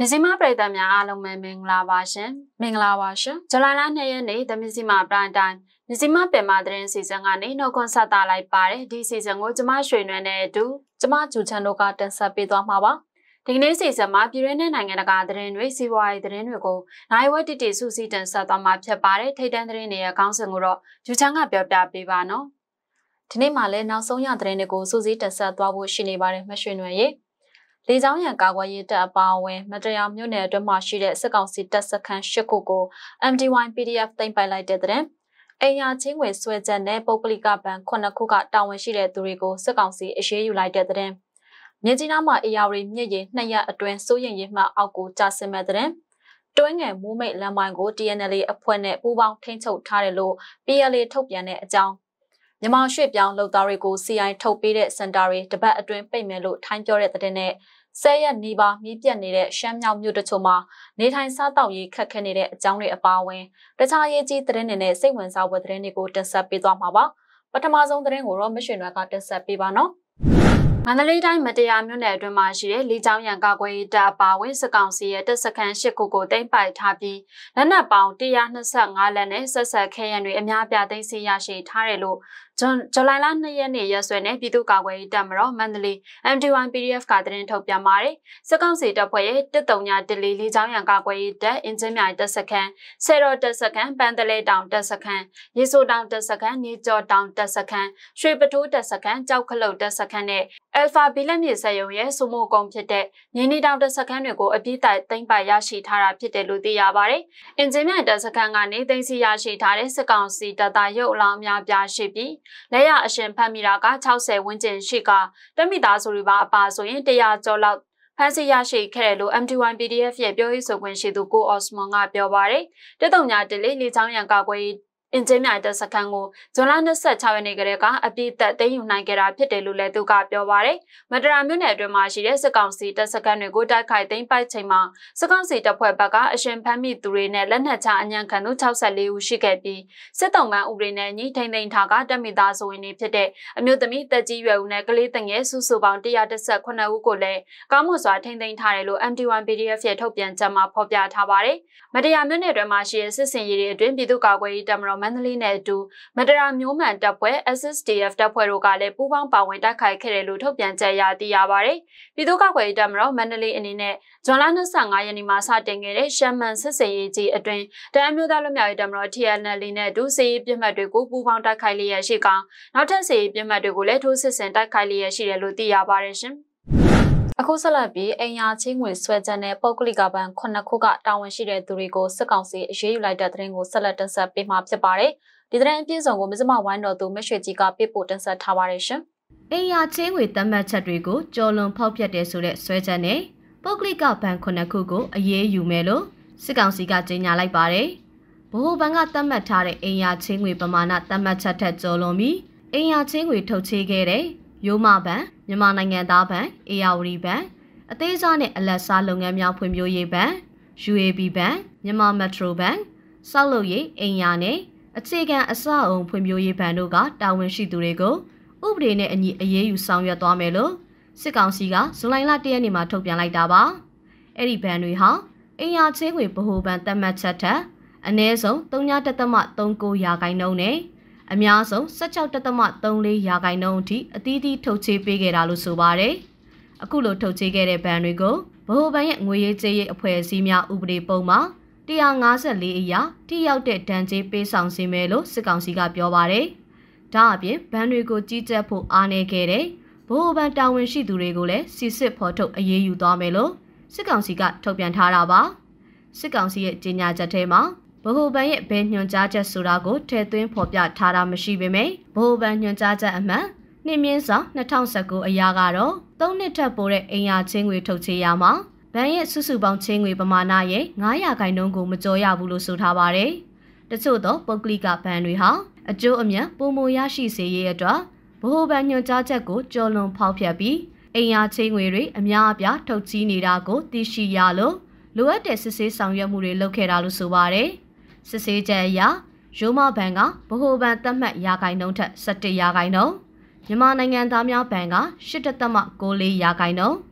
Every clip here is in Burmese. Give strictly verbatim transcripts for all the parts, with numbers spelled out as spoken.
Mizima Preda Mia Mingla Bashan, Mingla Bashan, Jolana Nayane, the Mizima Brand Time, Mizima Pemadrin season and no consata like pare, this is a good machine when they do, Jama Juchanoka and Sapito Mava. The next is a map you and a gathering, we see why the rain will go. Now what it is who sit and sat on map pare, take and rain a council, Juchanga Pia Bivano. Tinimale now so young train go, Susie and sat Wabu Shinibare machinery. 李朝阳搞过一段保卫，没这样有那段马戏的，是讲是特色看十个个 M D one P D F 等摆来的人。哎呀，因为所在呢，包括里个班可能苦个单位系的多一个，是讲是一些有来的人。年纪那么一样人，年纪那样一段所以也嘛熬过加什么的人。对眼母妹两万个 D N A 一盘呢，不帮听出他的路 ，B L A 投边的一张。 你妈水边路到一个 C I 投币的 Sendari 特别一段背面路摊表的的呢，三日泥巴米边你的山苗苗的出嘛，你摊沙道也看看你的将来的包围，这差业绩的人呢，新闻上不的人你个真实比多嘛吧，不他妈从的人我说没选那个真实比吧喏。 曼德里တိုင်းမတရားမျိုးနဲ့အတွင်းမှာရှိတဲ့လီချောင်းရံကာကွယ်ရေးတပ်ပါဝင်စကောင်စီရဲ့တပ်စခန်း၈ခုကိုတင်ပိုက်ထားပြီးလက်နက်ပေါင်းone hundred twenty-fiveလက်နဲ့ဆက်ဆက်ခဲရန်တွေအများပြသိမ်းဆည်းရရှိထားတယ်လို့ဇူလိုင်လtwoရက်နေ့ရက်စွဲနဲ့ပြည်သူ့ကာကွယ်ရေးတပ်မတော်မန္တလေး M D one P D F ကသတင်းထုတ်ပြန်ပါတယ်စကောင်စီတပ်ဖွဲ့ရဲ့one thirty-oneလီချောင်းရံကာကွယ်ရေးတပ်အင်ဂျင်မြိုင်တပ်စခန်းဆယ်တော်တပ်စခန်းပန်တလဲတောင်တပ်စခန်းရေဆိုတောင်တပ်စခန်းနေကျော်တောင်တပ်စခန်းရွှေပထိုးတပ်စခန်းကြောက်ခလုတ်တပ်စခန်းနဲ့ Alpha ဘီလက်မြေဆက်ရုံရဲ့စုမှုကုန်းဖြစ်တဲ့မြင်းနီတောင်တပ်စခန်းတွေကိုအပြည့်တိုင်သိမ်းပိုက်ရရှိထားတာဖြစ်တယ်လို့သိရပါတယ်။အင်ဂျင်မြိုင်တပ်စခန်းကနေသိမ်းဆည်းရရှိထားတဲ့စကောင်စီတပ်သားရုပ်အလောင်းအများပြားရှိပြီးလက်ရအရှင်ဖတ်မိတာကsixtyဝန်းကျင်ရှိကတမိသားစုတွေပါအပါဆိုရင်one hundredကျော်လောက်ဖန်စီရရှိခဲ့တယ်လို့ M D one P D F ရဲ့ပြောရေးဆိုခွင့်ရှိသူကိုအော့စမွန်ကပြောပါတယ်။one thirty-oneလီချောင်းရံကာကွယ်ရေး အင်ဂျင်မြိုင်တပ်စခန်းကိုဇွန်လtwenty-sixရက်နေ့ကတည်းကအပြည့်သက်သိမ်းယူနိုင်ခဲ့တာဖြစ်တယ်လို့လည်းသူကပြောပါတယ်။မတရာမြို့နယ်အတွင်းမှာရှိတဲ့စကောင်စီတပ်စခန်းတွေကိုတိုက်ခိုက်သိမ်းပိုက်ချိန်မှာစကောင်စီတပ်ဖွဲ့ဘက်ကအရှင်ဖမ်းမိသူတွေနဲ့လက်နက်ချအညံခံသူsixty-fourဦးရှိခဲ့ပြီးစစ်တုံးကဥပဒေနဲ့ညီထိန်သိမ်းထားကတပ်မိသားစုဝင်တွေဖြစ်တဲ့အမျိုးသမီးတက်ကြီးရွယ်ဦးနဲ့ကလေးတငယ်စုစုပေါင်းone hundred eighty-sevenဦးကိုလည်းကောင်းမွန်စွာထိန်သိမ်းထားတယ်လို့ M D one P D F ရဲ့ထုတ်ပြန်ချက်မှာဖော်ပြထားပါတယ်။မတရာမြို့နယ်အတွင်းမှာရှိတဲ့စစ်စင်ရေးတွေအတွင်းပြည်သူ့ကာကွယ်ရေးတပ်မတော်မန္တလေးနဲ့အတူမတရာမျိုးမှန်တပ်ဖွဲ့ S S D F တပ်ဖွဲ့တို့ကလည်းပူးပေါင်းပါဝင်တိုက်ခိုက်ခဲ့တယ်လို့ထုတ်ပြန်ချက်ရသိရပါတယ်။ပြည်သူ့ကာကွယ်ရေးတပ်မတော်မန္တလေးအနေနဲ့ဇွန်လtwenty-fiveရက်နေ့မှာစတင်ခဲ့တဲ့ရှမ်းမန်စစ်စင်ရေးကြီးအတွင်းတအမျိုးသားလူမျိုးရေးတပ်မတော် T N L နဲ့အတူစစ်ရေးပြစ်မှတ်တွေကိုပူးပေါင်းတိုက်ခိုက်လျက်ရှိကောင်နောက်ထပ်စစ်ရေးပြစ်မှတ်တွေကိုလည်းထိုးစစ်ဆင်တိုက်ခိုက်လျက်ရှိတယ်လို့သိရပါတယ်ရှင်။ အခုဆက်လက်ပြီးအိမ်ယာချင်းငွေဆွဲချက်နဲ့ပုဂ္ဂလိကဘဏ်ခုနှစ်ခုကတာဝန်ရှိတဲ့သူတွေကိုစစ်ကောင်စီအရေးယူလိုက်တဲ့သတင်းကိုဆက်လက်တင်ဆက်ပေးမှာဖြစ်ပါတယ်။ဒီသတင်းအပြည့်အစုံကိုမစ္စမဝိုင်းတော်သူမရွှေကြီးကပေးပို့တင်ဆက်ထားပါတယ်ရှင်။အိမ်ယာချင်းငွေသတ်မှတ်ချက်တွေကိုကြော်လွန်ဖောက်ဖျက်တဲ့ဆိုတဲ့ဆွဲချက်နဲ့ပုဂ္ဂလိကဘဏ်ခုနှစ်ခုကိုအရေးယူမယ်လို့စစ်ကောင်စီကကြေညာလိုက်ပါတယ်။ဗဟိုဘဏ်ကသတ်မှတ်ထားတဲ့အိမ်ယာချင်းငွေပမာဏသတ်မှတ်ချက်ထက်ကျော်လွန်ပြီးအိမ်ယာချင်းငွေထုတ်ချေခဲ့တဲ့ရိုးမဘဏ်မြန်မာနိုင်ငံသားဘဏ်အေယာဝတီဘဏ်အသေးစားနဲ့အလတ်စားလုပ်ငန်းများဖွံ့ဖြိုးရေးဘဏ် U A B ဘဏ်မြန်မာမက်ထရိုဘဏ်စောက်လုပ်ရေးအိမ်ယာနဲ့အခြေခံအဆောက်အုံဖွံ့ဖြိုးရေးဘဏ်တို့ကတာဝန်ရှိသူတွေကိုဥပဒေနဲ့အညီအရေးယူဆောင်ရွက်သွားမယ်လို့စစ်ကောင်စီကဇူလိုင်လoneရက်နေ့မှာထုတ်ပြန်လိုက်တာပါအဲ့ဒီဘဏ်တွေဟာအိမ်ယာချင်းငွေဗဟိုဘဏ်သတ်မှတ်ချက်ထက်အနည်းဆုံးthree point three nineရာခိုင်နှုန်းနဲ့အများဆုံးsixteen point three fourရာခိုင်နှုန်းအထိအသီးသီးထုတ်ချေပေးခဲ့တာလို့ဆိုပါတယ်အခုလိုထုတ်ချေခဲ့တဲ့ဘဏ်တွေကိုဗဟိုဘဏ်ရဲ့ငွေရေးကြေးရေးအဖွဲ့အစည်းများဥပဒေပုံမှာone fifty-fourအရာထိရောက်တဲ့ဒဏ်ကြေးပေးဆောင်စေမယ်လို့စစ်ကောင်စီကပြောပါတယ်။ဒါအပြင်ဘဏ်တွေကိုကြီးကြပ်ဖို့အားနည်းခဲ့တဲ့ဗဟိုဘဏ်တာဝန်ရှိသူတွေကိုလည်းစစ်စစ်ဖော်ထုတ်အရေးယူသွားမယ်လို့စစ်ကောင်စီကထုတ်ပြန်ထားတာပါ။စစ်ကောင်စီရဲ့ကြေညာချက်ထဲမှာဗဟိုဘဏ်ရဲ့ဘယ်ညွှန်ကြားချက်ဆိုတာကိုထည့်သွင်းဖော်ပြထားတာမရှိပေမဲ့ဗဟိုဘဏ်ညွှန်ကြားချက်အမှန်နှင်းမြင့်စွာtwenty nineteenအရာကတော့threeနှစ်ထပ်ပိုတဲ့အိမ်ယာချင်းငွေထုတ်ချေရမှာဘဏ်ရဲ့စုစုပေါင်းချင်းငွေပမာဏရဲ့fiveရာခိုင်နှုန်းကိုမကျော်ရဘူးလို့ဆိုထားပါတယ်။တချို့သောပုဂ္ဂလိကဘဏ်တွေဟာအကျိုးအမြတ်ပုံမရရှိစေရေးအတွက်ဗဟိုဘဏ်ညွှန်ကြားချက်ကိုကျော်လွန်ဖောက်ဖျက်ပြီးအိမ်ယာချင်းငွေတွေအများအပြားထုတ်ချီးနေတာကိုသိရှိရလို့လိုအပ်တဲ့စစ်ဆေးဆောင်ရွက်မှုတွေလုပ်ခဲ့တာလို့ဆိုပါတယ်။စစ်ဆေးချက်အရရိုးမဘဏ်ကဗဟိုဘဏ်သတ်မှတ်ရာခိုင်နှုန်းထက်seventeenရာခိုင်နှုန်းမြန်မာနိုင်ငံသားများဘဏ်ကeight point nine fourရာခိုင်နှုန်း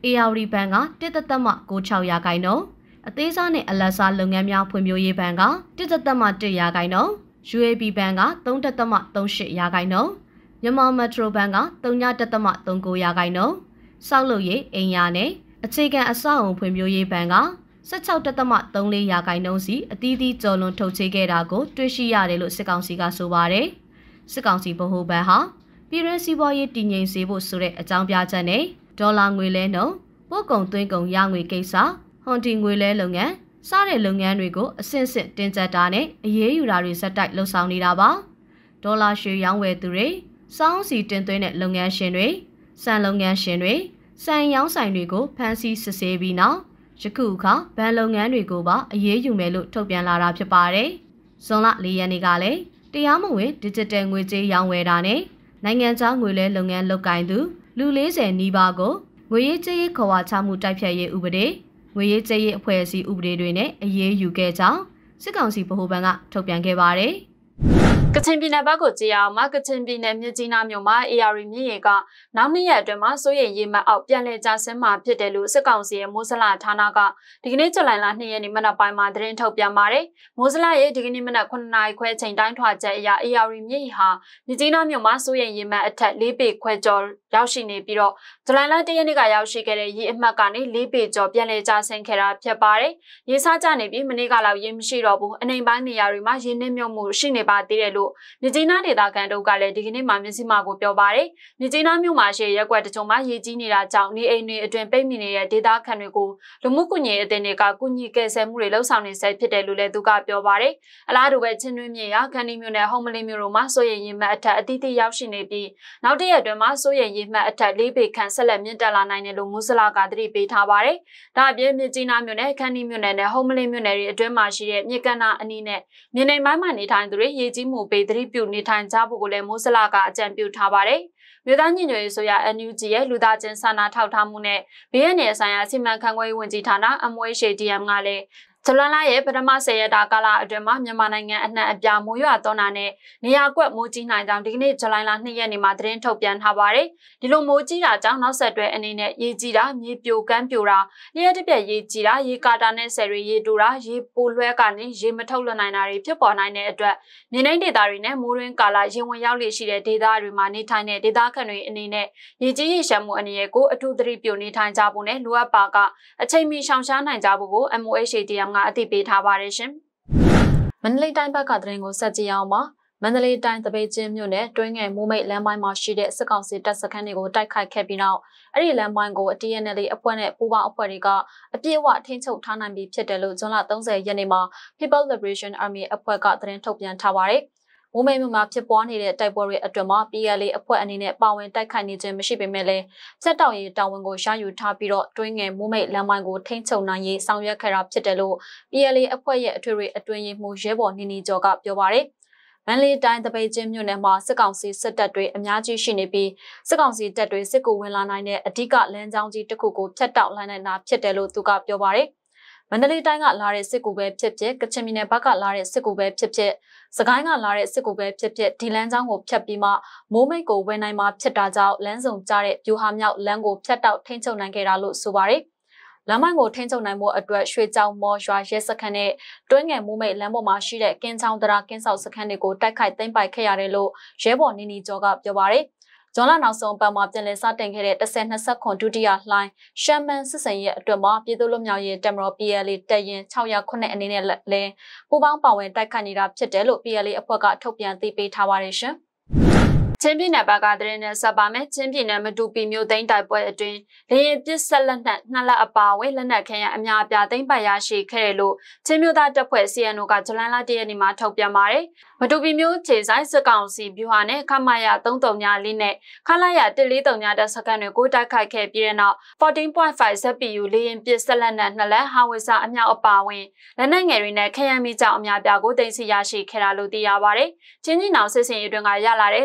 အေယာဝတီဘဏ်ကတစ်သက်သက်မှကိုးချောက်ရာခိုင်နှုန်းအသေးစားနဲ့အလတ်စားလုပ်ငန်းများဖွံ့ဖြိုးရေးဘဏ်ကတစ်သက်သက်မှတစ်ရာခိုင်နှုန်း ယူ အေ ဘီ ဘဏ်ကသုံးသက်သက်မှသုံးရှစ်ရာခိုင်နှုန်းမြန်မာမက်ထရိုဘဏ်ကသုံးညတက်သက်မှသုံးကိုရာခိုင်နှုန်းစောက်လုပ်ရေးအိမ်ယာနဲ့အခြေခံအဆောက်အုံဖွံ့ဖြိုးရေးဘဏ်ကဆယ့်ခြောက်တက်သက်မှသုံးလေးရာခိုင်နှုန်းစီအသီးသီးကျော်လွန်ထုတ်ချေခဲ့တာကိုတွေ့ရှိရတယ်လို့စစ်ကောင်စီကဆိုပါတယ်စစ်ကောင်စီဗဟိုဘဏ်ဟာပြည်တွင်းစီးပွားရေးတည်ငြိမ်စေဖို့ဆိုတဲ့အကြောင်းပြချက်နဲ့ဒေါ်လာငွေလဲနှုန်းပို့ကုန်သွင်းကုန်ရငွေကိစ္စဟွန်တီငွေလဲလုပ်ငန်းစားတဲ့လုပ်ငန်းတွေကိုအဆင့်ဆင့်တင်ကျပ်တာနဲ့အရေးယူတာတွေစက်တိုက်လှုပ်ဆောင်နေတာပါဒေါ်လာရွှေရောင်းဝယ်သူတွေစောင်းစီတင်သွင်းတဲ့လုပ်ငန်းရှင်တွေစံလုပ်ငန်းရှင်တွေစံရောင်းဆိုင်တွေကိုဖမ်းဆီးစစ်ဆေးပြီးနောက်ယခုအခါဘဏ်လုပ်ငန်းတွေကိုပါအရေးယူမယ်လို့ထုတ်ပြန်လာတာဖြစ်ပါတယ်ဇွန်လလေးရက်နေ့ကလည်းတရားမဝင် digital ငွေကြေးရောင်းဝယ်တာနဲ့နိုင်ငံခြားငွေလဲလုပ်ငန်းလုပ်ကိုင်သူလူလေးဆယ်နီးပါးကိုငွေရေးကြေးရေးခေါ်ဝါချမှုတိုက်ဖြတ်ရေးဥပဒေငွေရေးကြေးရေးအဖွဲ့အစည်းဥပဒေတွေနဲ့အရေးယူခဲ့ကြောင်းစစ်ကောင်စီဗဟိုဘဏ်ကထုတ်ပြန်ခဲ့ပါတယ်ကချင်ပြည်နယ်ဘက်ကိုကြည့်အောင်မှာကချင်ပြည်နယ်မြစ်ကြီးနားမြို့မှာ အေ အာ ရီ မြစ်ရေကနောက်နှစ်ရက်အတွင်းမှာစိုးရိမ်ရေမှတ်အောက်ပြန်လည်ကျဆင်းမှာဖြစ်တယ်လို့စစ်ကောင်စီရဲ့မိုးစလဌာနကဒီကနေ့ဇူလိုင်လနှစ်ရက်နေ့မနက်ပိုင်းမှာသတင်းထုတ်ပြန်ပါတယ်။မိုးစလရဲ့ဒီကနေ့မနက်ခုနှစ်နာရီခွဲချိန်တိုင်းထွာချက်အရ အေ အာ ရီ မြစ်ရေဟာမြစ်ကြီးနားမြို့မှာစိုးရိမ်ရေမှတ်အထက်လေးပေခွဲကျော်ရောက်ရှိနေပြီးတော့ဇူလိုင်လတစ်ရက်နေ့ကရောက်ရှိခဲ့တဲ့ရေအမှတ်ကနေလေးပေကျော်ပြန်လည်ကျဆင်းခဲ့တာဖြစ်ပါတယ်။ရေစားကျနေပြီးမနေ့ကလောက်ရေမရှိတော့ဘူးအနေပိုင်းနေရာတွေမှာရေနစ်မြုပ်မှုရှိနေပါသေးတယ်လို့မြစ်ကြီးနားဒေသခံတို့ကလည်းဒီကနေ့မှမြစ်စီမာကိုပြောပါတယ်။မြစ်ကြီးနားမြို့မှာရှိရက်ကွက်တချို့မှာရေကြီးနေတာကြောင့်နေအိမ်တွေအတွင်ပိတ်မိနေတဲ့ဒေသခံတွေကိုလူမှုကွန်ရက်အသင်းတွေကကုညီကယ်ဆယ်မှုတွေလှုပ်ဆောင်နေဆဲဖြစ်တယ်လို့လည်းသူကပြောပါတယ်။အလားတူပဲချင်းတွင်းမြေရခန္တီမြို့နယ်ဟုံးမလင်းမြို့တို့မှာစိုးရိမ်ရေမှတ်အထက်အသီးသီးရောက်ရှိနေပြီးနောက်တစ်ရက်အတွင်းမှာစိုးရိမ်ရေမှတ်အထက်လေးပေခန့်ဆက်လက်မြင့်တက်လာနိုင်တယ်လို့မူဆလာကသတိပေးထားပါတယ်။ဒါအပြင်မြစ်ကြီးနားမြို့နယ်ခန္တီမြို့နယ်နဲ့ဟုံးမလင်းမြို့နယ်တွေအတွင်းမှာရှိတဲ့မြေကမ်းနားအနီးနဲ့မြေနိမ့်ပိုင်းမှာနေထိုင်သူတွေရေကြီးမှုပေးသတိပြုနေထိုင်ကြဖို့ကိုလည်းမိုးစလာကအကြံပြုထားပါတယ်။မြို့သားညီညွတ်ရေးဆိုရ အန် ယူ ဂျီ ရဲ့လူသားချင်းစာနာထောက်ထားမှုနဲ့ဘေးအန္တရာယ်ဆိုင်ရာစီမံခန့်ခွဲရေးဝန်ကြီးဌာန အမ် အို အေချ် ဒီ အမ် ကလည်းဇလန်လာရဲ့ပထမဆယ်ရက်တာကာလအတွင်းမှာမြန်မာနိုင်ငံအနှံ့အပြားမိုးရွာသွန်းတာနဲ့နေရာကွက်မိုးကြီးနိုင်ကြောင်းဒီကနေ့ဇူလိုင်လနှစ်ရက်နေ့မှာသတင်းထုတ်ပြန်ထားပါတယ်။ဒီလိုမိုးကြီးတာကြောင့်နောက်ဆက်တွဲအနေနဲ့ရေကြီးတာမြေပြိုကမ်းပြိုတာလျှက်တစ်ပြက်ရေကြီးတာရေကာတာနဲ့ဆယ်ရီရေတူတာရေပိုလွှဲကနေရေမထုတ်လွှတ်နိုင်တာတွေဖြစ်ပေါ်နိုင်တဲ့အတွက်မြေနိမ့်ဒေသတွေနဲ့မိုးရင်းကာလရေဝင်ရောက်လေရှိတဲ့ဒေသတွေမှာနေထိုင်တဲ့ဒေသခံတွေအနေနဲ့ရေကြီးရေရှမ်းမှုအနေနဲ့ကိုအထူးသတိပြုနေထိုင်ကြဖို့နဲ့လိုအပ်ပါကအချိန်မီရှောင်ရှားနိုင်ကြဖို့ကို အမ် အို အေချ် ဒီ အမ် ကအသိပေးထားပါတယ်ရှင်။မန္တလေးတိုင်းဘက်ကသတင်းကိုဆက်ကြည့်အောင်ပါ။မန္တလေးတိုင်းတပိတ်ချင်းမြို့နယ်တွင်းငယ်မိုးမိတ်လမ်းပိုင်းမှာရှိတဲ့စစ်ကောင်စီတပ်စခန်းတွေကိုတိုက်ခိုက်ခဲ့ပြီးနောက်အဲ့ဒီလမ်းပိုင်းကို တီ အန် အယ်လ် အေ အဖွဲ့နဲ့ပူးပေါင်းအဖွဲ့တွေကအပြည့်အဝထိန်းချုပ်ထားနိုင်ပြီဖြစ်တယ်လို့ဇွန်လသုံးဆယ်ရက်နေ့မှာ People Liberation Army အဖွဲ့ကသတင်းထုတ်ပြန်ထားပါတယ်။မိုးမိတ်မြို့မှာဖြစ်ပွားနေတဲ့တိုက်ပွဲတွေအတွင်းမှာ ပီ အယ်လ် အေ အဖွဲ့အနေနဲ့ပါဝင်တိုက်ခိုက်နေခြင်းမရှိပေမဲ့လည်းစက်တောင်ရေးတာဝန်ကိုရယူထားပြီးတော့တွင်းငယ်မိုးမိတ်လမ်းပိုင်းကိုထိန်းချုပ်နိုင်ရေးဆောင်ရွက်ခဲ့တာဖြစ်တယ်လို့ ပီ အယ်လ် အေ အဖွဲ့ရဲ့အထွေထွေအတွင်းရေးမှူးရဲဘော်နီနီကျော်ကပြောပါတယ်။မန္တလေးတိုင်းတပိတ်ချင်းမြို့နယ်မှာစစ်ကောင်စီစစ်တပ်တွေအများကြီးရှိနေပြီးစစ်ကောင်စီတပ်တွေစစ်ကူဝင်လာနိုင်တဲ့အဓိကလမ်းကြောင်းကြီးတစ်ခုကိုဖျက်တောက်လိုက်နိုင်တာဖြစ်တယ်လို့သူကပြောပါတယ်။မန္တလေးတိုင်းကလာတဲ့စစ်ကူပဲဖြစ်ဖြစ်ကချင်ပြည်နယ်ဘက်ကလာတဲ့စစ်ကူပဲဖြစ်ဖြစ်စကိုင်းကလာတဲ့စစ်ကူပဲဖြစ်ဖြစ်ဒီလမ်းကြောင်းကိုဖျက်ပြီးမှမိုးမိတ်ကိုဝင်နိုင်မှာဖြစ်တာကြောင့်လမ်းစုံကျတဲ့ဗျူဟာမြောက်လမ်းကိုဖျက်တောက်ထိန်းချုပ်နိုင်ခဲ့တာလို့ဆိုပါတယ်။လမ်းမိုင်းကိုထိန်းချုပ်နိုင်မှုအတွက်ရွှေကြောင်မော်ရွာရဲစခန်းနဲ့တွင်းငယ်မိုးမိတ်လမ်းပေါ်မှာရှိတဲ့ကင်းချောင်းတရာကင်းဆောက်စခန်းတွေကိုတိုက်ခိုက်သိမ်းပိုက်ခဲ့ရတယ်လို့ရဲဘော်နီနီကျော်ကပြောပါတယ်။ဇွန်လနောက်ဆုံးပတ်မှာပြန်လည်စတင်ခဲ့တဲ့တစ်ဆယ်နှစ်ဆက်ခွန်ဒုတိယလှိုင်းရှမ်းမန်စစ်စင်ရဲ့အတွက်မှာပြည်သူ့လူမျိုးရေးတမတော် ပီ အယ်လ် အေ တပ်ရင်း၆၀ခုနှစ်အနေနဲ့လည်းပူးပေါင်းပါဝင်တိုက်ခိုက်နေတာဖြစ်တယ်လို့ ပီ အယ်လ် အေ အဖွဲ့ကထုတ်ပြန်သိပေးထားပါတယ်ရှင်။ချင်းပြည်နယ်ဘက်ကသတင်းနဲ့ဆက်ပါမယ်ချင်းပြည်နယ်မတူပီမြို့သိမ်းတိုက်ပွဲအတွင်းလေရင်ပစ်ဆက်လက်နက်နှစ်လက်အပါအဝင်လက်နက်ခဲယံအများအပြားသိမ်းပိုက်ရရှိခဲ့တယ်လို့ချင်းမြို့သားတပ်ဖွဲ့ စီ အန် အို ကဇူလိုင်လတစ်ရက်နေ့မှာထုတ်ပြန်ပါတယ်မတူပီမြို့ခြေဆိုင်စစ်ကောင်စီဗျူဟာနဲ့ခမရ၃၃ညလေးနဲ့ခလာရ၁၄၃ညတပ်စခန်းတွေကိုတိုက်ခိုက်ခဲ့ပြီးတဲ့နောက် fourteen point five ဇက် ပီ ယူ လေရင်ပစ်ဆက်လက်နက်နှစ်လက်ဟာဝစ်စာအမြောက်အပါအဝင်လက်နက်ငယ်တွေနဲ့ခဲယံမိကြောင်အများအပြားကိုသိမ်းဆည်းရရှိခဲ့တာလို့သိရပါတယ်ချင်းကြီးနောင်စစ်စင်ရေးတွင်ကရလာတဲ့လက်နက်တွေ